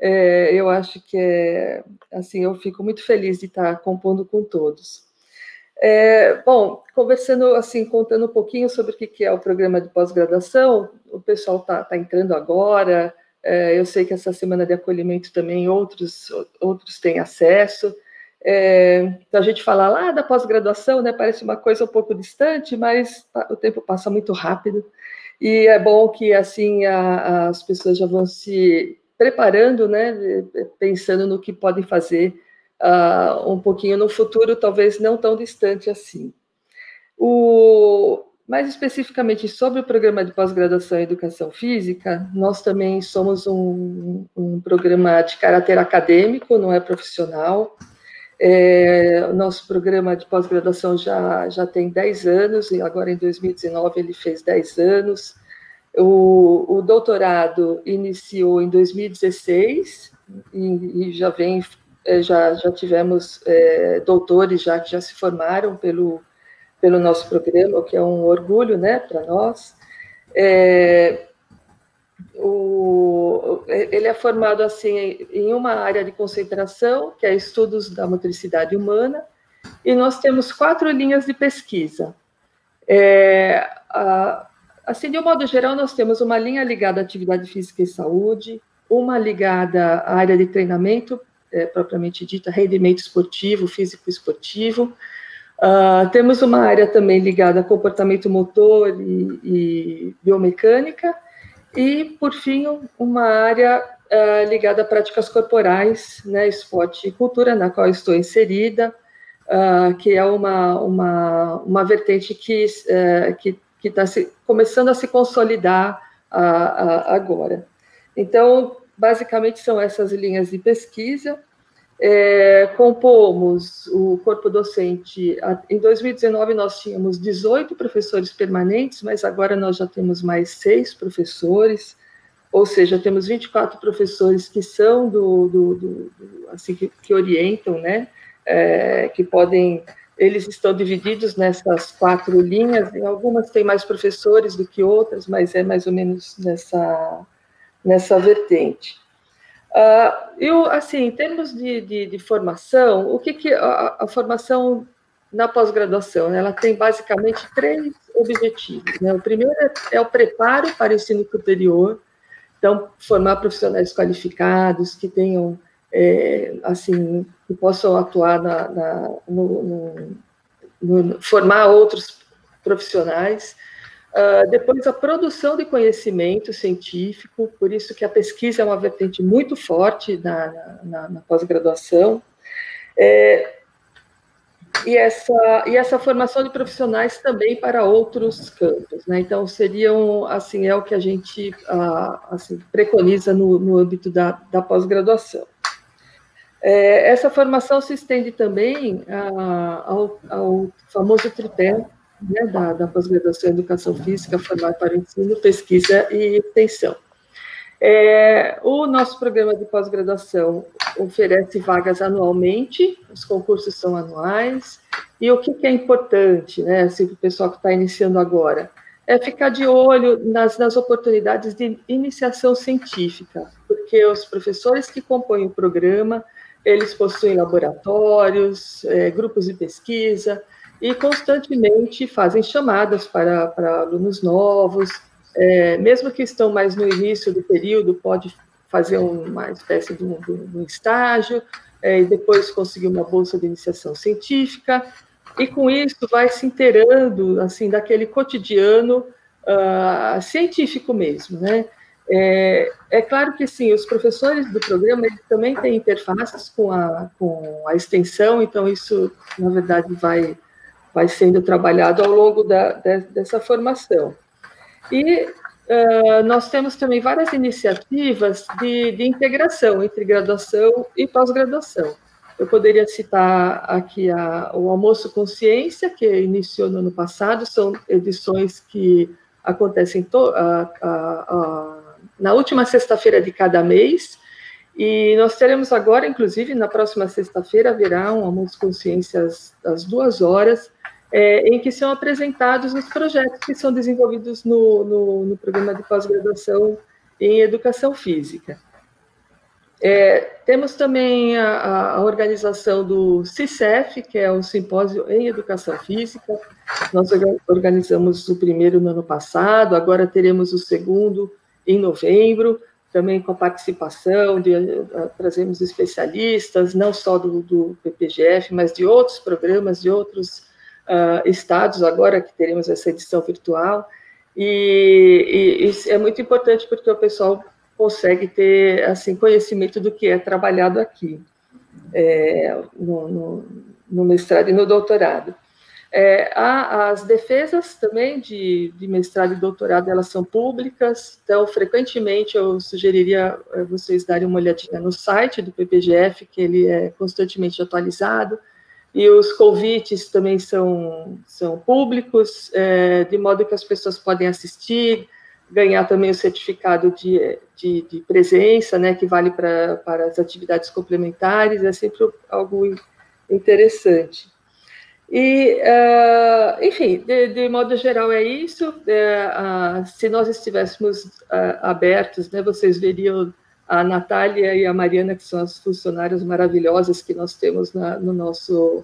Speaker 10: Eu acho que assim, eu fico muito feliz de estar compondo com todos. Bom, conversando assim, contando um pouquinho sobre o que é o programa de pós-graduação, o pessoal está entrando agora, eu sei que essa semana de acolhimento também outros têm acesso. Então a gente fala lá da pós-graduação, né, parece uma coisa um pouco distante, mas o tempo passa muito rápido, e é bom que assim as pessoas já vão se preparando, né, pensando no que podem fazer um pouquinho no futuro, talvez não tão distante assim. Mais especificamente sobre o programa de pós-graduação em Educação Física, nós também somos um programa de caráter acadêmico, não é profissional. O nosso programa de pós-graduação já tem 10 anos, e agora em 2019 ele fez 10 anos. O doutorado iniciou em 2016, e já tivemos doutores que já se formaram pelo nosso programa, o que é um orgulho, né, para nós. Ele é formado assim em uma área de concentração, que é estudos da motricidade humana, e nós temos 4 linhas de pesquisa. Assim, de um modo geral, nós temos uma linha ligada à atividade física e saúde, uma ligada à área de treinamento, propriamente dita, rendimento esportivo, físico esportivo. Temos uma área também ligada a comportamento motor e biomecânica, e, por fim, uma área ligada a práticas corporais, né, esporte e cultura, na qual estou inserida, que é uma vertente que está começando a se consolidar agora. Então, basicamente, são essas linhas de pesquisa. Compomos o corpo docente. Em 2019, nós tínhamos 18 professores permanentes, mas agora nós já temos mais 6 professores, ou seja, temos 24 professores que são assim, que orientam, né? Que podem... Eles estão divididos nessas 4 linhas, em algumas tem mais professores do que outras, mas é mais ou menos nessa vertente. Assim, em termos de formação, o que a formação na pós-graduação? Ela tem basicamente 3 objetivos, né? O primeiro é o preparo para o ensino superior, então, formar profissionais qualificados, que tenham, assim, que possam atuar formar outros profissionais. Depois, a produção de conhecimento científico, por isso que a pesquisa é uma vertente muito forte na pós-graduação. E essa formação de profissionais também para outros campos, né? Então, seriam, assim, é o que a gente assim, preconiza no âmbito da pós-graduação. Essa formação se estende também ao famoso tripé, né, da pós-graduação em Educação Física, formar para o ensino, pesquisa e extensão. O nosso programa de pós-graduação oferece vagas anualmente, os concursos são anuais, e o que é importante, né, assim, para o pessoal que está iniciando agora, é ficar de olho nas oportunidades de iniciação científica, porque os professores que compõem o programa, eles possuem laboratórios, grupos de pesquisa, e constantemente fazem chamadas para alunos novos, mesmo que estão mais no início do período, pode fazer uma espécie de um estágio, e depois conseguir uma bolsa de iniciação científica, e com isso vai se inteirando, assim, daquele cotidiano científico mesmo, né? É claro que, sim, os professores do programa eles também têm interfaces com a extensão, então isso, na verdade, vai sendo trabalhado ao longo dessa formação. E nós temos também várias iniciativas de integração entre graduação e pós-graduação. Eu poderia citar aqui o Almoço Consciência, que iniciou no ano passado, são edições que acontecem na última sexta-feira de cada mês, e nós teremos agora, inclusive, na próxima sexta-feira, haverá um Almoço Consciência às 2 horas, em que são apresentados os projetos que são desenvolvidos no programa de pós-graduação em Educação Física. Temos também a organização do CICEF, que é o Simpósio em Educação Física. Nós organizamos o primeiro no ano passado, agora teremos o segundo em novembro, também com a participação, trazemos especialistas, não só do PPGF, mas de outros programas, de outros estados, agora que teremos essa edição virtual. E isso é muito importante porque o pessoal consegue ter assim, conhecimento do que é trabalhado aqui, no mestrado e no doutorado. As defesas também de mestrado e doutorado, elas são públicas, então, frequentemente, eu sugeriria vocês darem uma olhadinha no site do PPGF, que ele é constantemente atualizado, e os convites também são públicos, de modo que as pessoas podem assistir, ganhar também o certificado de presença, né, que vale para as atividades complementares, é sempre algo interessante. E, enfim, de modo geral é isso. Se nós estivéssemos abertos, né, vocês veriam a Natália e a Mariana, que são as funcionárias maravilhosas que nós temos no nosso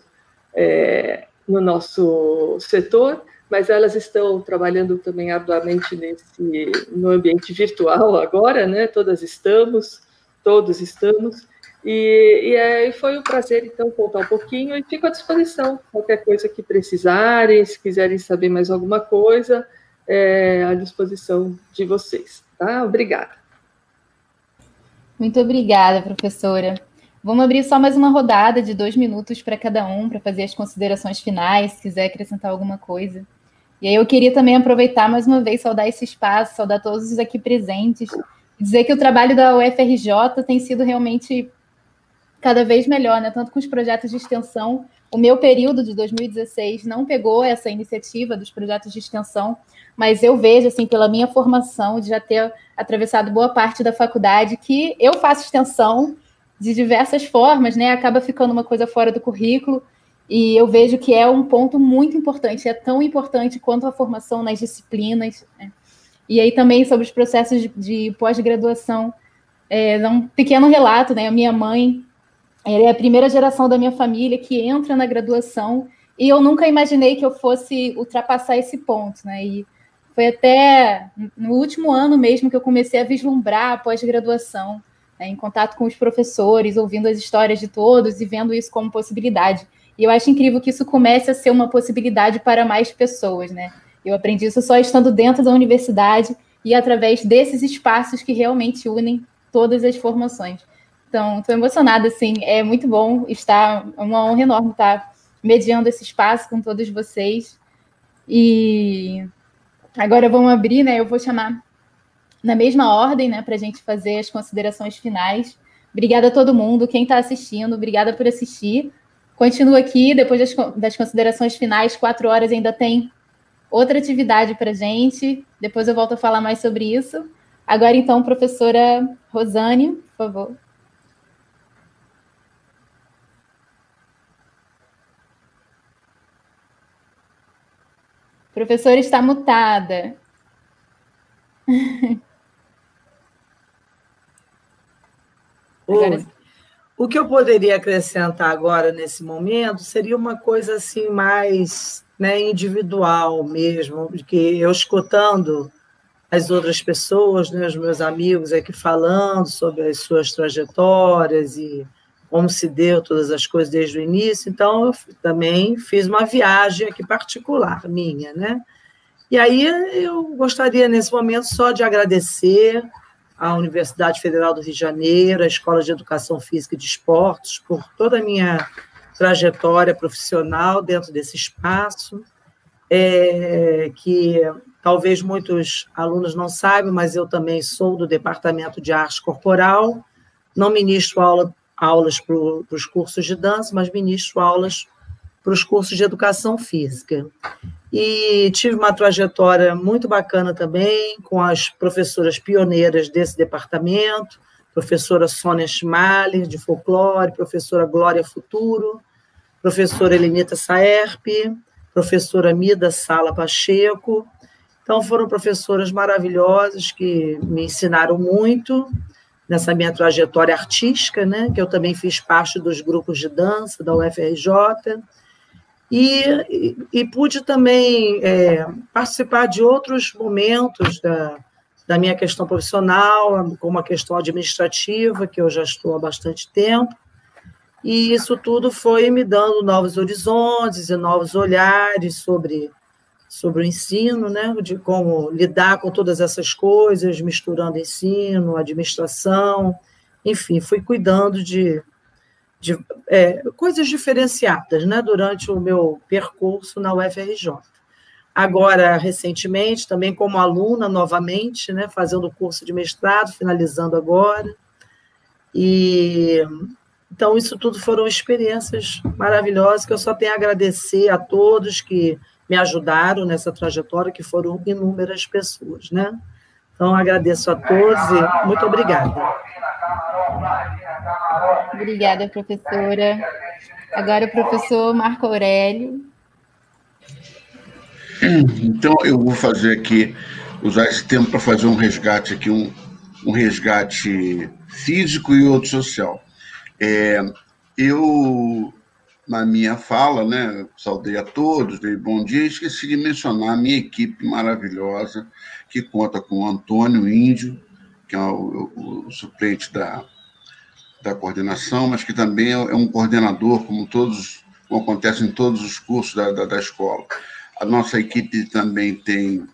Speaker 10: setor, mas elas estão trabalhando também arduamente no ambiente virtual agora, né? Todos estamos, e foi um prazer, então, contar um pouquinho, e fico à disposição, qualquer coisa que precisarem, se quiserem saber mais alguma coisa, à disposição de vocês, tá? Obrigada.
Speaker 1: Muito obrigada, professora. Vamos abrir só mais uma rodada de 2 minutos para cada um, para fazer as considerações finais, se quiser acrescentar alguma coisa. E aí eu queria também aproveitar mais uma vez, saudar esse espaço, saudar todos os aqui presentes, e dizer que o trabalho da UFRJ tem sido realmente cada vez melhor, né? Tanto com os projetos de extensão. O meu período de 2016 não pegou essa iniciativa dos projetos de extensão, mas eu vejo, assim, pela minha formação, de já ter atravessado boa parte da faculdade, que eu faço extensão de diversas formas, né? Acaba ficando uma coisa fora do currículo, e eu vejo que é um ponto muito importante, é tão importante quanto a formação nas disciplinas, né? E aí também sobre os processos de pós-graduação, um pequeno relato, né? A minha mãe, ela é a primeira geração da minha família que entra na graduação, e eu nunca imaginei que eu fosse ultrapassar esse ponto, né? E foi até no último ano mesmo que eu comecei a vislumbrar a pós-graduação, né, em contato com os professores, ouvindo as histórias de todos e vendo isso como possibilidade. E eu acho incrível que isso comece a ser uma possibilidade para mais pessoas, né? Eu aprendi isso só estando dentro da universidade e através desses espaços que realmente unem todas as formações. Então, estou emocionada, assim, é muito bom estar, é uma honra enorme estar mediando esse espaço com todos vocês. E agora vamos abrir, né? Eu vou chamar na mesma ordem, né, para a gente fazer as considerações finais. Obrigada a todo mundo, quem está assistindo, obrigada por assistir. Continuo aqui, depois das considerações finais, 4 horas ainda tem outra atividade para a gente. Depois eu volto a falar mais sobre isso. Agora, então, professora Rosane, por favor. Professora está mutada.
Speaker 2: O que eu poderia acrescentar agora, nesse momento, seria uma coisa assim mais, né, individual mesmo, que eu escutando as outras pessoas, né, os meus amigos aqui falando sobre as suas trajetórias e como se deu todas as coisas desde o início, então eu também fiz uma viagem aqui particular minha, né? E aí eu gostaria, nesse momento, só de agradecer à Universidade Federal do Rio de Janeiro, à Escola de Educação Física e de Esportes, por toda a minha trajetória profissional dentro desse espaço, que talvez muitos alunos não saibam, mas eu também sou do Departamento de Arte Corporal, não ministro aulas para os cursos de dança, mas ministro aulas para os cursos de educação física. E tive uma trajetória muito bacana também com as professoras pioneiras desse departamento, professora Sônia Schmaler, de folclore, professora Glória Futuro, professora Elenita Saerpe, professora Mida Sala Pacheco. Então, foram professoras maravilhosas que me ensinaram muito, nessa minha trajetória artística, né, que eu também fiz parte dos grupos de dança da UFRJ, e pude também participar de outros momentos da minha questão profissional, como a questão administrativa, que eu já estou há bastante tempo, e isso tudo foi me dando novos horizontes e novos olhares sobre o ensino, né, de como lidar com todas essas coisas, misturando ensino, administração, enfim, fui cuidando de coisas diferenciadas, né, durante o meu percurso na UFRJ. Agora, recentemente, também como aluna novamente, né, fazendo o curso de mestrado, finalizando agora, então isso tudo foram experiências maravilhosas que eu só tenho a agradecer a todos que me ajudaram nessa trajetória, que foram inúmeras pessoas, né? Então, agradeço a todos e muito obrigada.
Speaker 1: Obrigada, professora. Agora o professor Marco Aurélio.
Speaker 3: Então, eu vou fazer aqui, usar esse tempo para fazer um resgate aqui, um resgate físico e outro social. Eu, na minha fala, né, saudei a todos, dei bom dia, esqueci de mencionar a minha equipe maravilhosa, que conta com o Antônio Índio, que é o suplente da coordenação, mas que também é um coordenador, como acontece em todos os cursos da escola. A nossa equipe também tem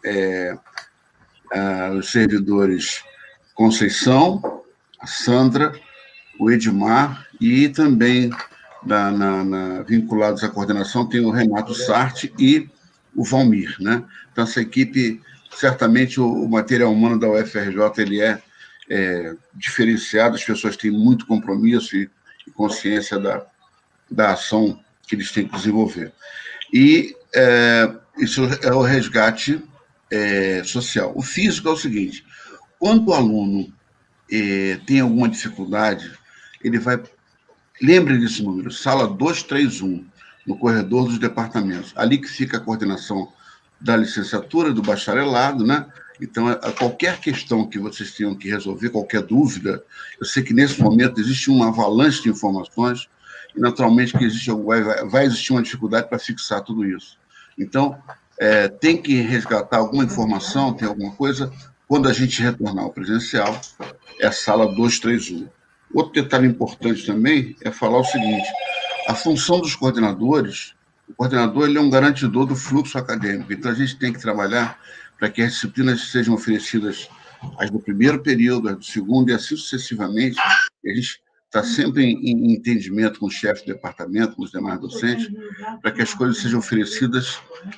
Speaker 3: os servidores Conceição, a Sandra, o Edmar, e também vinculados à coordenação tem o Renato Sarti e o Valmir, né? Então, essa equipe, certamente o material humano da UFRJ ele é diferenciado, as pessoas têm muito compromisso e consciência da ação que eles têm que desenvolver. E isso é o resgate social. O físico é o seguinte: quando o aluno tem alguma dificuldade, ele vai... Lembre desse número, sala 231, no corredor dos departamentos. Ali que fica a coordenação da licenciatura, do bacharelado, né? Então, qualquer questão que vocês tenham que resolver, qualquer dúvida, eu sei que nesse momento existe uma avalanche de informações e, naturalmente, que vai existir uma dificuldade para fixar tudo isso. Então, tem que resgatar alguma informação, tem alguma coisa, quando a gente retornar ao presencial, é a sala 231. Outro detalhe importante também é falar o seguinte: a função dos coordenadores, o coordenador ele é um garantidor do fluxo acadêmico, então a gente tem que trabalhar para que as disciplinas sejam oferecidas as do primeiro período, as do segundo e assim sucessivamente. E a gente está sempre em entendimento com o chefe do departamento, com os demais docentes, para que as coisas sejam oferecidas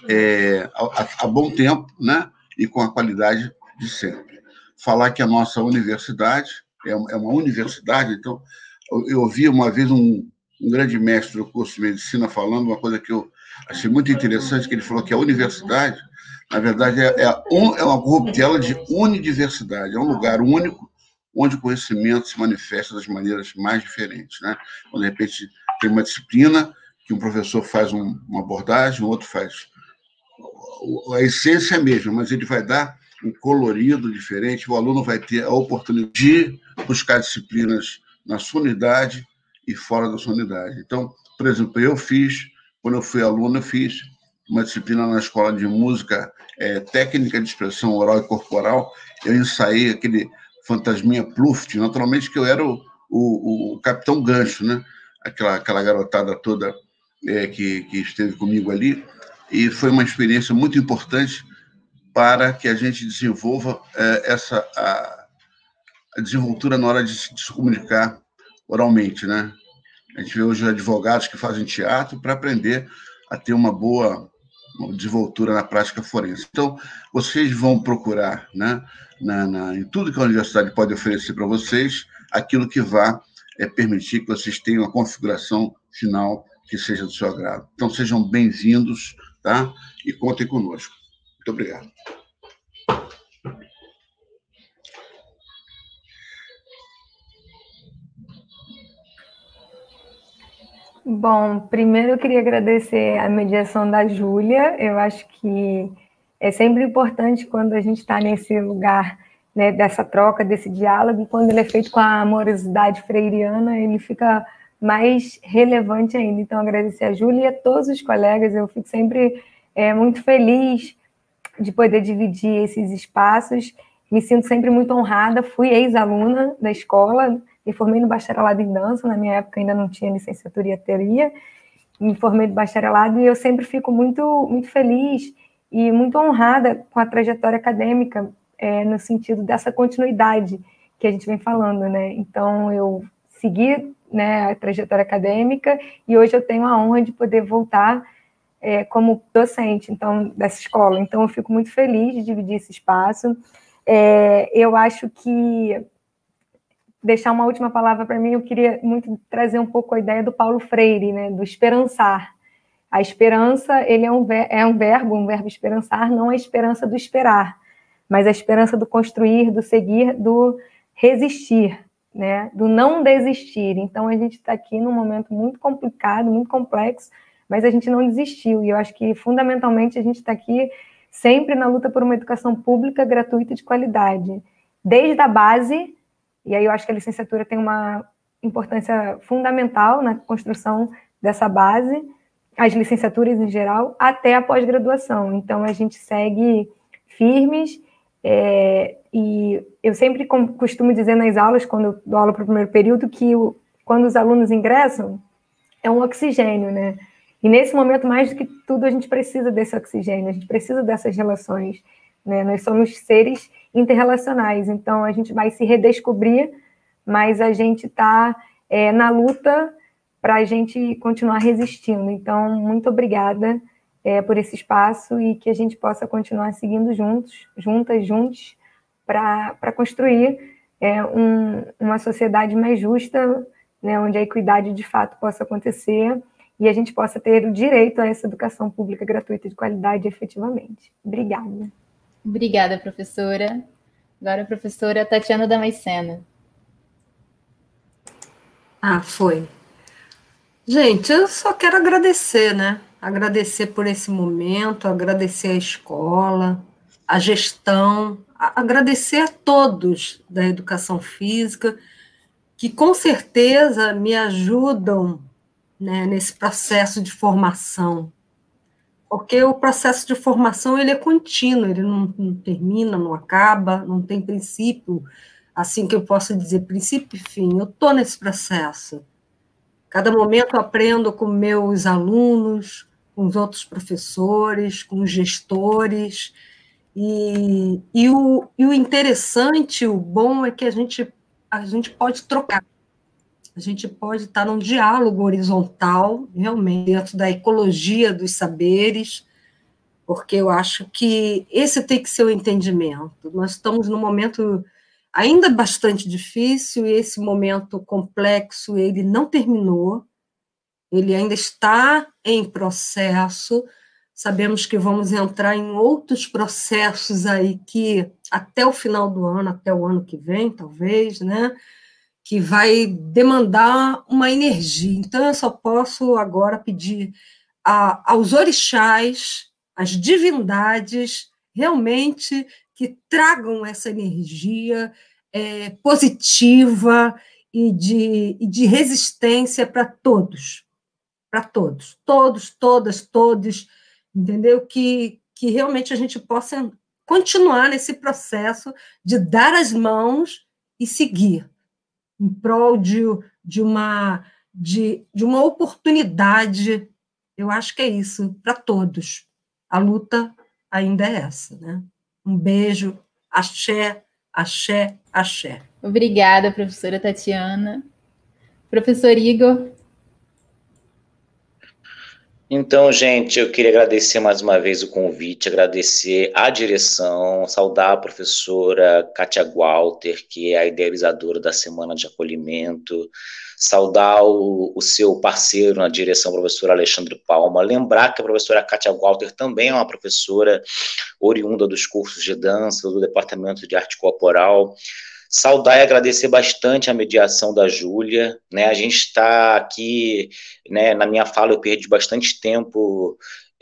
Speaker 3: a bom tempo, né? E com a qualidade de sempre. Falar que a nossa universidade é uma universidade, então, eu ouvi uma vez um grande mestre do curso de medicina falando uma coisa que eu achei muito interessante, que ele falou que a universidade, na verdade, é uma corruptela de unidiversidade, é um lugar único onde o conhecimento se manifesta das maneiras mais diferentes, né? Quando, de repente, tem uma disciplina que um professor faz uma abordagem, o outro faz... A essência é a mesma, mas ele vai dar um colorido diferente, o aluno vai ter a oportunidade de buscar disciplinas na sua unidade e fora da sua unidade. Então, por exemplo, quando eu fui aluno, eu fiz uma disciplina na escola de música, técnica de expressão oral e corporal, eu ensaiei aquele fantasminha Pluft, naturalmente que eu era o Capitão Gancho, né? Aquela garotada toda que esteve comigo ali, e foi uma experiência muito importante para que a gente desenvolva a desenvoltura na hora de se comunicar oralmente, né? A gente vê hoje advogados que fazem teatro para aprender a ter uma boa desenvoltura na prática forense. Então, vocês vão procurar, né, em tudo que a universidade pode oferecer para vocês, aquilo que vá permitir que vocês tenham a configuração final que seja do seu agrado. Então, sejam bem-vindos, tá? E contem conosco. Muito obrigado.
Speaker 4: Bom, primeiro eu queria agradecer a mediação da Júlia. Eu acho que é sempre importante, quando a gente está nesse lugar né, dessa troca, desse diálogo, e quando ele é feito com a amorosidade freiriana, ele fica mais relevante ainda. Então, agradecer a Júlia e a todos os colegas, eu fico sempre muito feliz de poder dividir esses espaços, me sinto sempre muito honrada, fui ex-aluna da escola, me formei no bacharelado em dança, na minha época ainda não tinha licenciatura e teoria, me formei no bacharelado e eu sempre fico muito, muito feliz e muito honrada com a trajetória acadêmica, no sentido dessa continuidade que a gente vem falando, né? Então, eu segui, né, a trajetória acadêmica e hoje eu tenho a honra de poder voltar como docente, então, dessa escola. Então, eu fico muito feliz de dividir esse espaço. Eu acho que deixar uma última palavra para mim, eu queria muito trazer um pouco a ideia do Paulo Freire, né, do esperançar. A esperança, ele é um verbo esperançar, não a esperança do esperar, mas a esperança do construir, do seguir, do resistir, né, do não desistir. Então, a gente está aqui num momento muito complicado, muito complexo, mas a gente não desistiu, e eu acho que, fundamentalmente, a gente está aqui sempre na luta por uma educação pública, gratuita e de qualidade, desde a base, e aí eu acho que a licenciatura tem uma importância fundamental na construção dessa base, as licenciaturas em geral, até a pós-graduação. Então, a gente segue firmes, e eu sempre costumo dizer nas aulas, quando eu dou aula para o primeiro período, que quando os alunos ingressam, é um oxigênio, né? E nesse momento, mais do que tudo, a gente precisa desse oxigênio, a gente precisa dessas relações, né? Nós somos seres interrelacionais, então a gente vai se redescobrir, mas a gente está na luta para a gente continuar resistindo. Então, muito obrigada por esse espaço e que a gente possa continuar seguindo juntos, juntos, para construir uma sociedade mais justa, né, onde a equidade de fato possa acontecer e a gente possa ter o direito a essa educação pública gratuita de qualidade efetivamente. Obrigada.
Speaker 1: Obrigada, professora. Agora a professora Tatiana Damasceno.
Speaker 5: Foi. Gente, eu só quero agradecer, né? Agradecer por esse momento, agradecer a escola, a gestão, agradecer a todos da educação física, que com certeza me ajudam, né, nesse processo de formação. Porque o processo de formação ele é contínuo, ele não termina, não acaba, não tem princípio, assim que eu posso dizer, princípio e fim. Eu estou nesse processo. Cada momento eu aprendo com meus alunos, com os outros professores, com os gestores, e o interessante, o bom é que a gente pode trocar. A gente pode estar num diálogo horizontal, realmente, dentro da ecologia dos saberes, porque eu acho que esse tem que ser o entendimento. Nós estamos num momento ainda bastante difícil, e esse momento complexo, ele não terminou, ele ainda está em processo, sabemos que vamos entrar em outros processos aí que, até o final do ano, até o ano que vem, talvez, né, que vai demandar uma energia. Então, eu só posso agora pedir aos orixás, às divindades, realmente que tragam essa energia positiva e de resistência para todos, todos, entendeu? Que realmente a gente possa continuar nesse processo de dar as mãos e seguir, em prol de uma oportunidade. Eu acho que é isso, para todos. A luta ainda é essa, né? Um beijo, axé, axé, axé.
Speaker 1: Obrigada, professora Tatiana. Professor Igor.
Speaker 6: Então, gente, eu queria agradecer mais uma vez o convite, agradecer a direção, saudar a professora Kátia Walter, que é a idealizadora da Semana de Acolhimento, saudar o seu parceiro na direção, o professor Alexandre Palma, lembrar que a professora Kátia Walter também é uma professora oriunda dos cursos de dança, do Departamento de Arte Corporal. Saudar e agradecer bastante a mediação da Júlia, né? A gente está aqui, né? Na minha fala eu perdi bastante tempo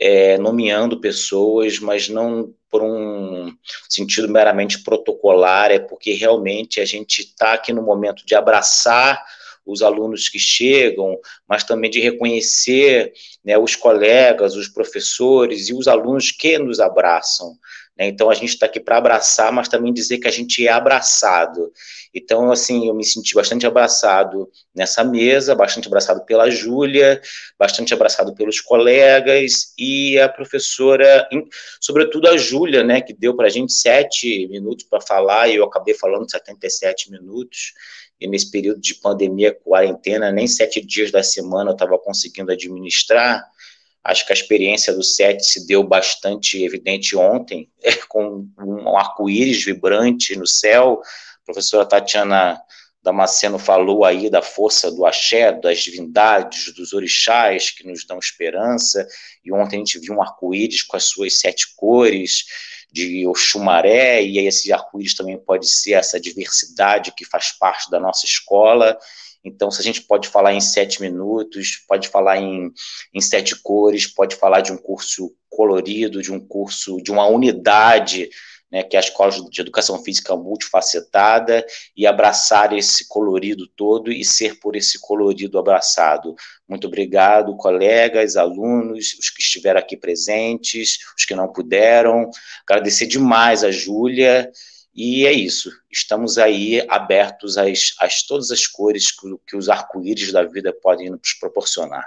Speaker 6: nomeando pessoas, mas não por um sentido meramente protocolar, é porque realmente a gente está aqui no momento de abraçar os alunos que chegam, mas também de reconhecer, né, os colegas, os professores e os alunos que nos abraçam. Então, a gente está aqui para abraçar, mas também dizer que a gente é abraçado. Então, assim, eu me senti bastante abraçado nessa mesa, bastante abraçado pela Júlia, bastante abraçado pelos colegas e a professora, sobretudo a Júlia, né, que deu para a gente 7 minutos para falar, e eu acabei falando 77 minutos, e nesse período de pandemia, quarentena, nem 7 dias da semana eu estava conseguindo administrar. Acho que a experiência do SET se deu bastante evidente ontem, com um arco-íris vibrante no céu. A professora Tatiana Damasceno falou aí da força do axé, das divindades, dos orixás que nos dão esperança, e ontem a gente viu um arco-íris com as suas 7 cores, de Oxumaré, e aí esse arco-íris também pode ser essa diversidade que faz parte da nossa escola. Então, se a gente pode falar em 7 minutos, pode falar em 7 cores, pode falar de um curso colorido, de um curso, de uma unidade, né, que é a Escola de Educação Física Multifacetada, e abraçar esse colorido todo e ser por esse colorido abraçado. Muito obrigado, colegas, alunos, os que estiveram aqui presentes, os que não puderam. Agradecer demais a Júlia. E é isso, estamos aí abertos às todas as cores que os arco-íris da vida podem nos proporcionar.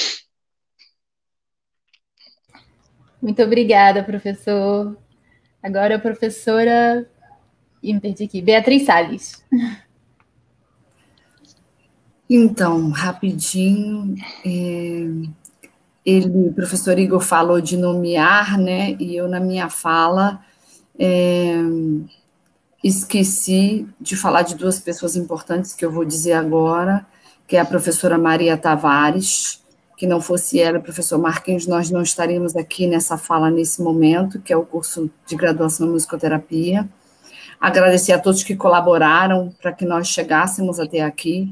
Speaker 1: Muito obrigada, professor. Agora a professora... me perdi aqui. Beatriz Salles.
Speaker 7: Então, rapidinho, o professor Igor falou de nomear, né? E eu, na minha fala... esqueci de falar de 2 pessoas importantes que eu vou dizer agora, que é a professora Maria Tavares, que não fosse ela, o professor Marquinhos, nós não estaríamos aqui nessa fala nesse momento, que é o curso de graduação em musicoterapia. Agradecer a todos que colaboraram para que nós chegássemos até aqui.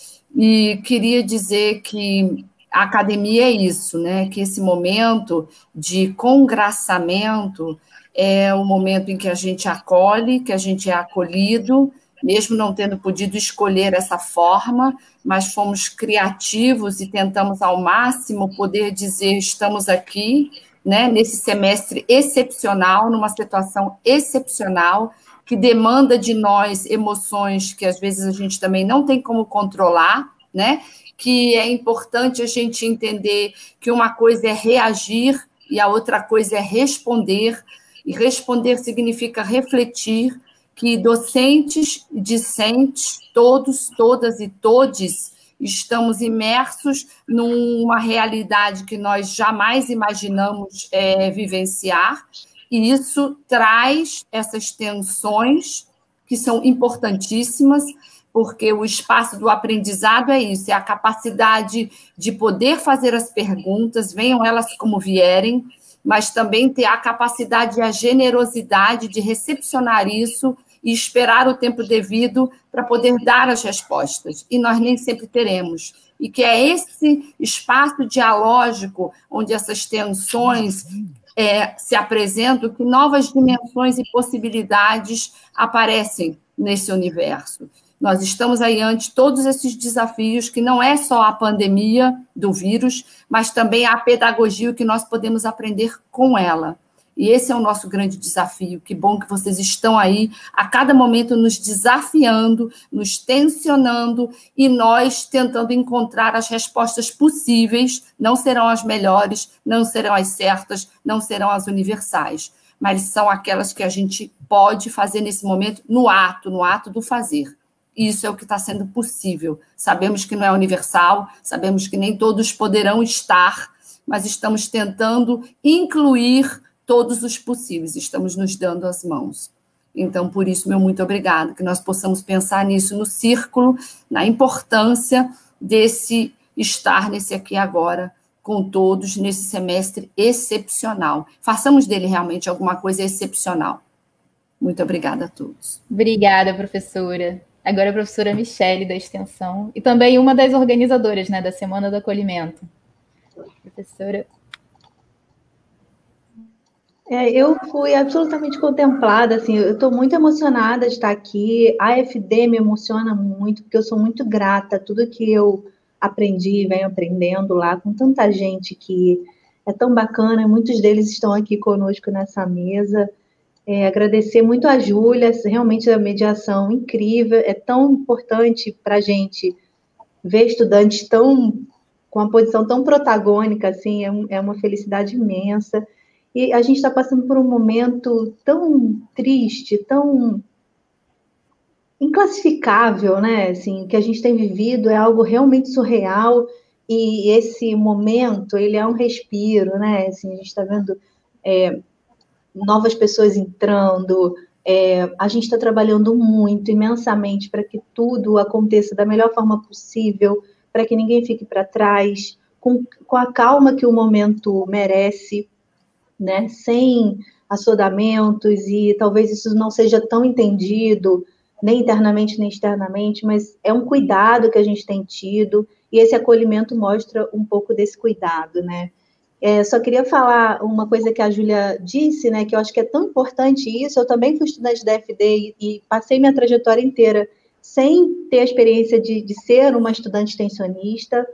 Speaker 7: E queria dizer que a academia é isso, né? Que esse momento de congraçamento é o momento em que a gente acolhe, que a gente é acolhido, mesmo não tendo podido escolher essa forma, mas fomos criativos e tentamos ao máximo poder dizer estamos aqui, né, nesse semestre excepcional, numa situação excepcional, que demanda de nós emoções que às vezes a gente também não tem como controlar, né, que é importante a gente entender que uma coisa é reagir e a outra coisa é responder. E responder significa refletir, que docentes e discentes, todos, todas e todes, estamos imersos numa realidade que nós jamais imaginamos vivenciar, e isso traz essas tensões que são importantíssimas, porque o espaço do aprendizado é isso, é a capacidade de poder fazer as perguntas, venham elas como vierem, mas também ter a capacidade e a generosidade de recepcionar isso e esperar o tempo devido para poder dar as respostas. E nós nem sempre teremos. E que é esse espaço dialógico onde essas tensões se apresentam, que novas dimensões e possibilidades aparecem nesse universo. Nós estamos aí ante todos esses desafios, que não é só a pandemia do vírus, mas também a pedagogia, o que nós podemos aprender com ela. E esse é o nosso grande desafio. Que bom que vocês estão aí, a cada momento nos desafiando, nos tensionando, e nós tentando encontrar as respostas possíveis. Não serão as melhores, não serão as certas, não serão as universais, mas são aquelas que a gente pode fazer nesse momento no ato do fazer. Isso é o que está sendo possível. Sabemos que não é universal, sabemos que nem todos poderão estar, mas estamos tentando incluir todos os possíveis, estamos nos dando as mãos. Então, por isso, meu muito obrigado, que nós possamos pensar nisso no círculo, na importância desse estar nesse aqui e agora, com todos, nesse semestre excepcional. Façamos dele realmente alguma coisa excepcional. Muito obrigada a todos.
Speaker 1: Obrigada, professora. Agora a professora Michele, da Extensão, e também uma das organizadoras, né, da Semana do Acolhimento. Professora.
Speaker 8: Eu fui absolutamente contemplada, assim, eu estou muito emocionada de estar aqui, a FD me emociona muito, porque eu sou muito grata a tudo que eu aprendi e venho aprendendo lá, com tanta gente que é tão bacana, muitos deles estão aqui conosco nessa mesa. Agradecer muito a Júlia, realmente a mediação incrível, é tão importante para a gente ver estudantes com uma posição tão protagônica, assim, é uma felicidade imensa. E a gente está passando por um momento tão triste, tão inclassificável, né? Assim, o que a gente tem vivido é algo realmente surreal, e esse momento, ele é um respiro, né? Assim, a gente está vendo novas pessoas entrando, a gente está trabalhando muito, imensamente, para que tudo aconteça da melhor forma possível, para que ninguém fique para trás, com a calma que o momento merece, né? Sem assodamentos, e talvez isso não seja tão entendido, nem internamente nem externamente, mas é um cuidado que a gente tem tido, e esse acolhimento mostra um pouco desse cuidado, né? Só queria falar uma coisa que a Júlia disse, né, que eu acho que é tão importante isso. Eu também fui estudante da FD e passei minha trajetória inteira sem ter a experiência de ser uma estudante extensionista,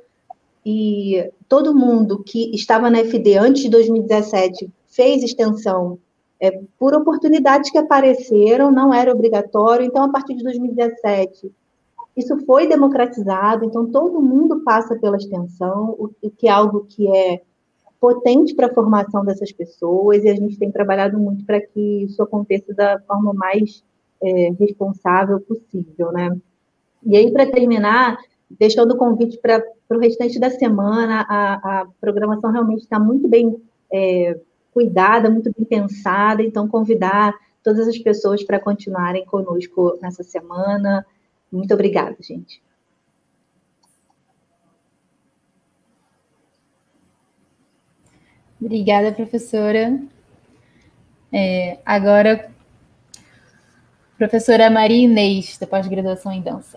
Speaker 8: e todo mundo que estava na FD antes de 2017 fez extensão por oportunidades que apareceram, não era obrigatório. Então, a partir de 2017, isso foi democratizado, então todo mundo passa pela extensão, o que é algo que é potente para a formação dessas pessoas, e a gente tem trabalhado muito para que isso aconteça da forma mais responsável possível, né? E aí, para terminar, deixando o convite para o restante da semana, a programação realmente está muito bem cuidada, muito bem pensada, então convidar todas as pessoas para continuarem conosco nessa semana. Muito obrigada, gente.
Speaker 1: Obrigada, professora. Agora, professora Maria Inês, da pós-graduação em dança.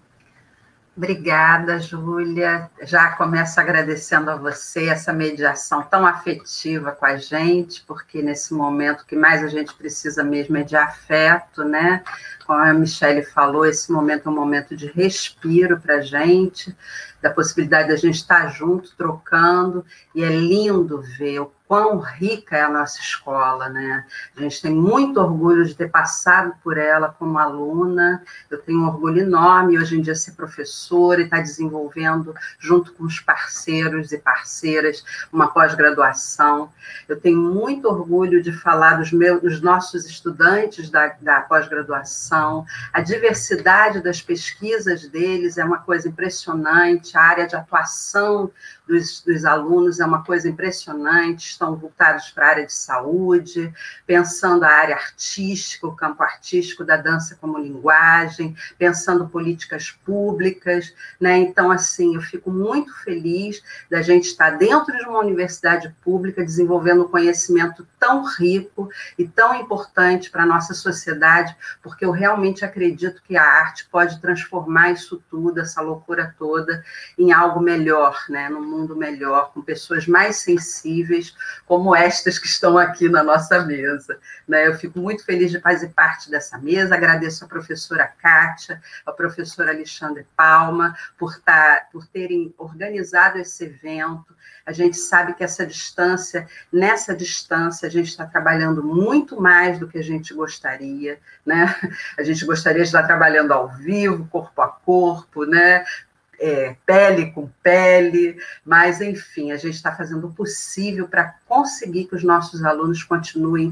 Speaker 9: Obrigada, Júlia. Já começo agradecendo a você essa mediação tão afetiva com a gente, porque nesse momento o que mais a gente precisa mesmo é de afeto, né? Como a Michele falou, esse momento é um momento de respiro para a gente, da possibilidade da gente estar junto, trocando, e é lindo ver o quão rica é a nossa escola, né? A gente tem muito orgulho de ter passado por ela como aluna. Eu tenho um orgulho enorme hoje em dia ser professora e estar desenvolvendo, junto com os parceiros e parceiras, uma pós-graduação. Eu tenho muito orgulho de falar dos nossos estudantes da pós-graduação. A diversidade das pesquisas deles é uma coisa impressionante, a área de atuação dos alunos é uma coisa impressionante, estão voltados para a área de saúde, pensando a área artística, o campo artístico da dança como linguagem, pensando políticas públicas, né? Então, assim, eu fico muito feliz da gente estar dentro de uma universidade pública desenvolvendo um conhecimento tão rico e tão importante para a nossa sociedade, porque eu realmente acredito que a arte pode transformar isso tudo, essa loucura toda, em algo melhor, né? Num mundo melhor, com pessoas mais sensíveis, como estas que estão aqui na nossa mesa, né? Eu fico muito feliz de fazer parte dessa mesa, agradeço a professora Kátia, a professora Alexandre Palma, por terem organizado esse evento. A gente sabe que nessa distância, a gente está trabalhando muito mais do que a gente gostaria, né? A gente gostaria de estar trabalhando ao vivo, corpo a corpo, né? Pele com pele, mas, enfim, a gente está fazendo o possível para conseguir que os nossos alunos continuem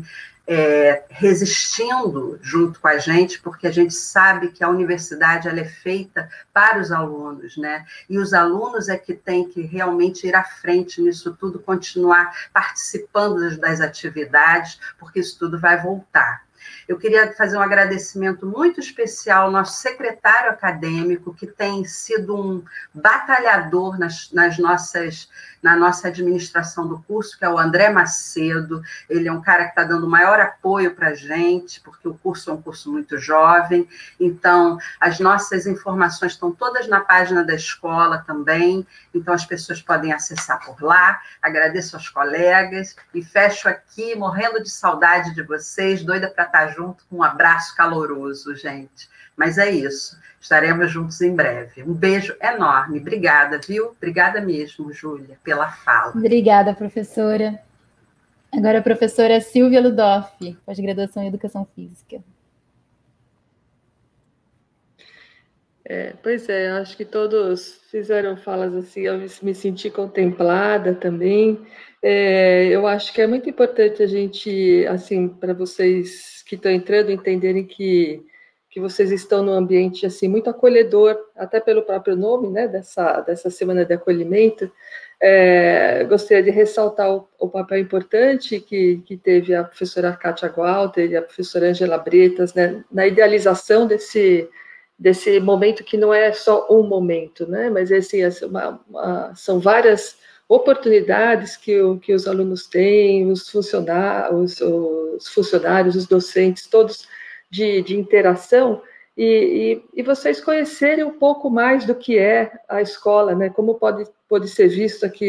Speaker 9: resistindo junto com a gente, porque a gente sabe que a universidade ela é feita para os alunos, né? E os alunos é que têm que realmente ir à frente nisso tudo, continuar participando das atividades, porque isso tudo vai voltar. Eu queria fazer um agradecimento muito especial ao nosso secretário acadêmico, que tem sido um batalhador na nossa administração do curso, que é o André Macedo. Ele é um cara que está dando maior apoio para a gente, porque o curso é um curso muito jovem. Então, as nossas informações estão todas na página da escola também, então as pessoas podem acessar por lá. Agradeço aos colegas e fecho aqui, morrendo de saudade de vocês, doida para estar junto, com um abraço caloroso, gente. Mas é isso, estaremos juntos em breve. Um beijo enorme, obrigada, viu? Obrigada mesmo, Júlia, pela fala.
Speaker 1: Obrigada, professora. Agora a professora Silvia Ludoff, pós-graduação em Educação Física.
Speaker 10: Pois é, acho que todos fizeram falas assim, eu me senti contemplada também. Eu acho que é muito importante a gente, assim, para vocês que estão entrando, entenderem que vocês estão num ambiente assim muito acolhedor, até pelo próprio nome, né, dessa semana de acolhimento. Gostaria de ressaltar o papel importante que teve a professora Kátia Gualter e a professora Angela Bretas, né, na idealização desse momento que não é só um momento, né, mas assim, são várias oportunidades que os alunos têm, os funcionários, os docentes, todos de interação, e vocês conhecerem um pouco mais do que é a escola, né, como pode ser visto aqui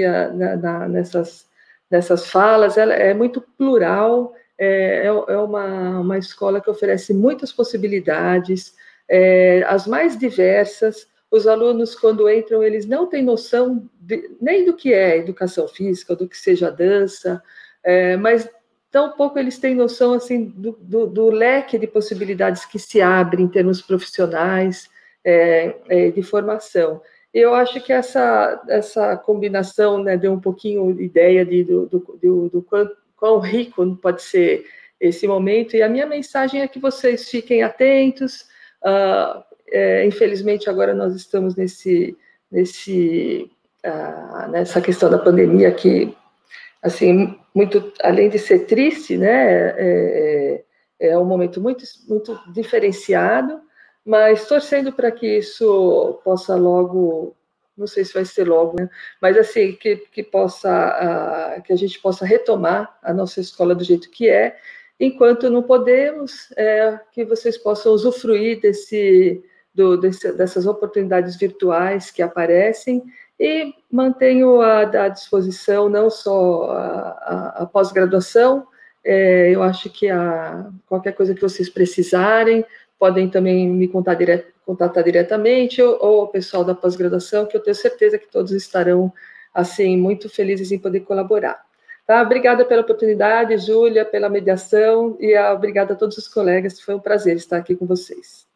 Speaker 10: nessas falas. Ela é muito plural, é uma escola que oferece muitas possibilidades, as mais diversas. Os alunos, quando entram, eles não têm noção nem do que é educação física, do que seja dança, mas tampouco eles têm noção assim, do leque de possibilidades que se abre em termos profissionais, de formação. Eu acho que essa combinação, né, deu um pouquinho ideia do quão rico pode ser esse momento, e a minha mensagem é que vocês fiquem atentos. Infelizmente, agora nós estamos nessa questão da pandemia que, assim, muito, além de ser triste, né, é um momento muito, muito diferenciado, mas torcendo para que isso possa logo, não sei se vai ser logo, né, mas assim, que a gente possa retomar a nossa escola do jeito que é. Enquanto não podemos, que vocês possam usufruir dessas oportunidades virtuais que aparecem, e mantenho à disposição não só a pós-graduação. Eu acho que qualquer coisa que vocês precisarem, podem também me contatar diretamente, ou o pessoal da pós-graduação, que eu tenho certeza que todos estarão assim, muito felizes em poder colaborar. Tá? Obrigada pela oportunidade, Júlia, pela mediação, e obrigada a todos os colegas, foi um prazer estar aqui com vocês.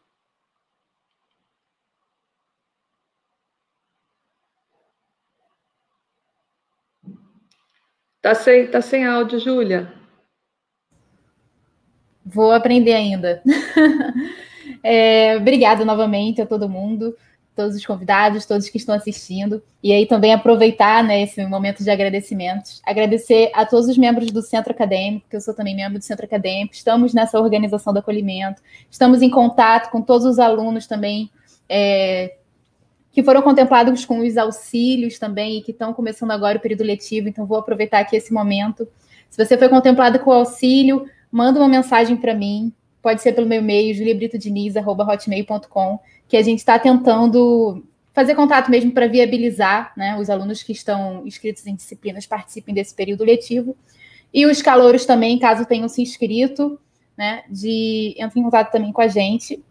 Speaker 10: Tá sem áudio, Júlia.
Speaker 1: Vou aprender ainda. Obrigada novamente a todo mundo, todos os convidados, todos que estão assistindo. E aí também aproveitar, né, esse momento de agradecimentos. Agradecer a todos os membros do Centro Acadêmico, que eu sou também membro do Centro Acadêmico. Estamos nessa organização do acolhimento. Estamos em contato com todos os alunos também, que foram contemplados com os auxílios também, e que estão começando agora o período letivo. Então, vou aproveitar aqui esse momento. Se você foi contemplado com o auxílio, manda uma mensagem para mim. Pode ser pelo meu e-mail, juliabritodiniz@hotmail.com, que a gente está tentando fazer contato mesmo para viabilizar, né, os alunos que estão inscritos em disciplinas participem desse período letivo. E os calouros também, caso tenham se inscrito, né, entrem em contato também com a gente.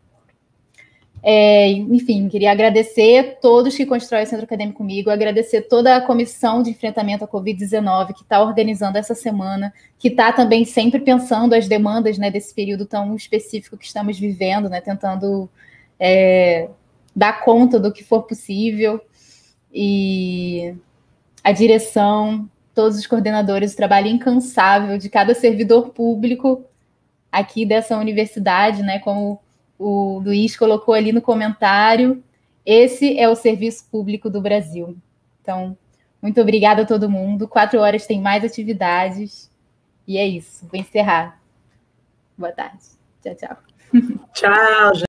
Speaker 1: Enfim, queria agradecer a todos que constroem o Centro Acadêmico comigo, agradecer toda a comissão de enfrentamento à Covid-19 que está organizando essa semana, que está também sempre pensando as demandas, né, desse período tão específico que estamos vivendo, né, tentando dar conta do que for possível, e a direção, todos os coordenadores, o trabalho incansável de cada servidor público aqui dessa universidade, né, como o Luiz colocou ali no comentário, esse é o serviço público do Brasil. Então, muito obrigada a todo mundo. 4 horas tem mais atividades. E é isso. Vou encerrar. Boa tarde. Tchau, tchau.
Speaker 2: Tchau, gente.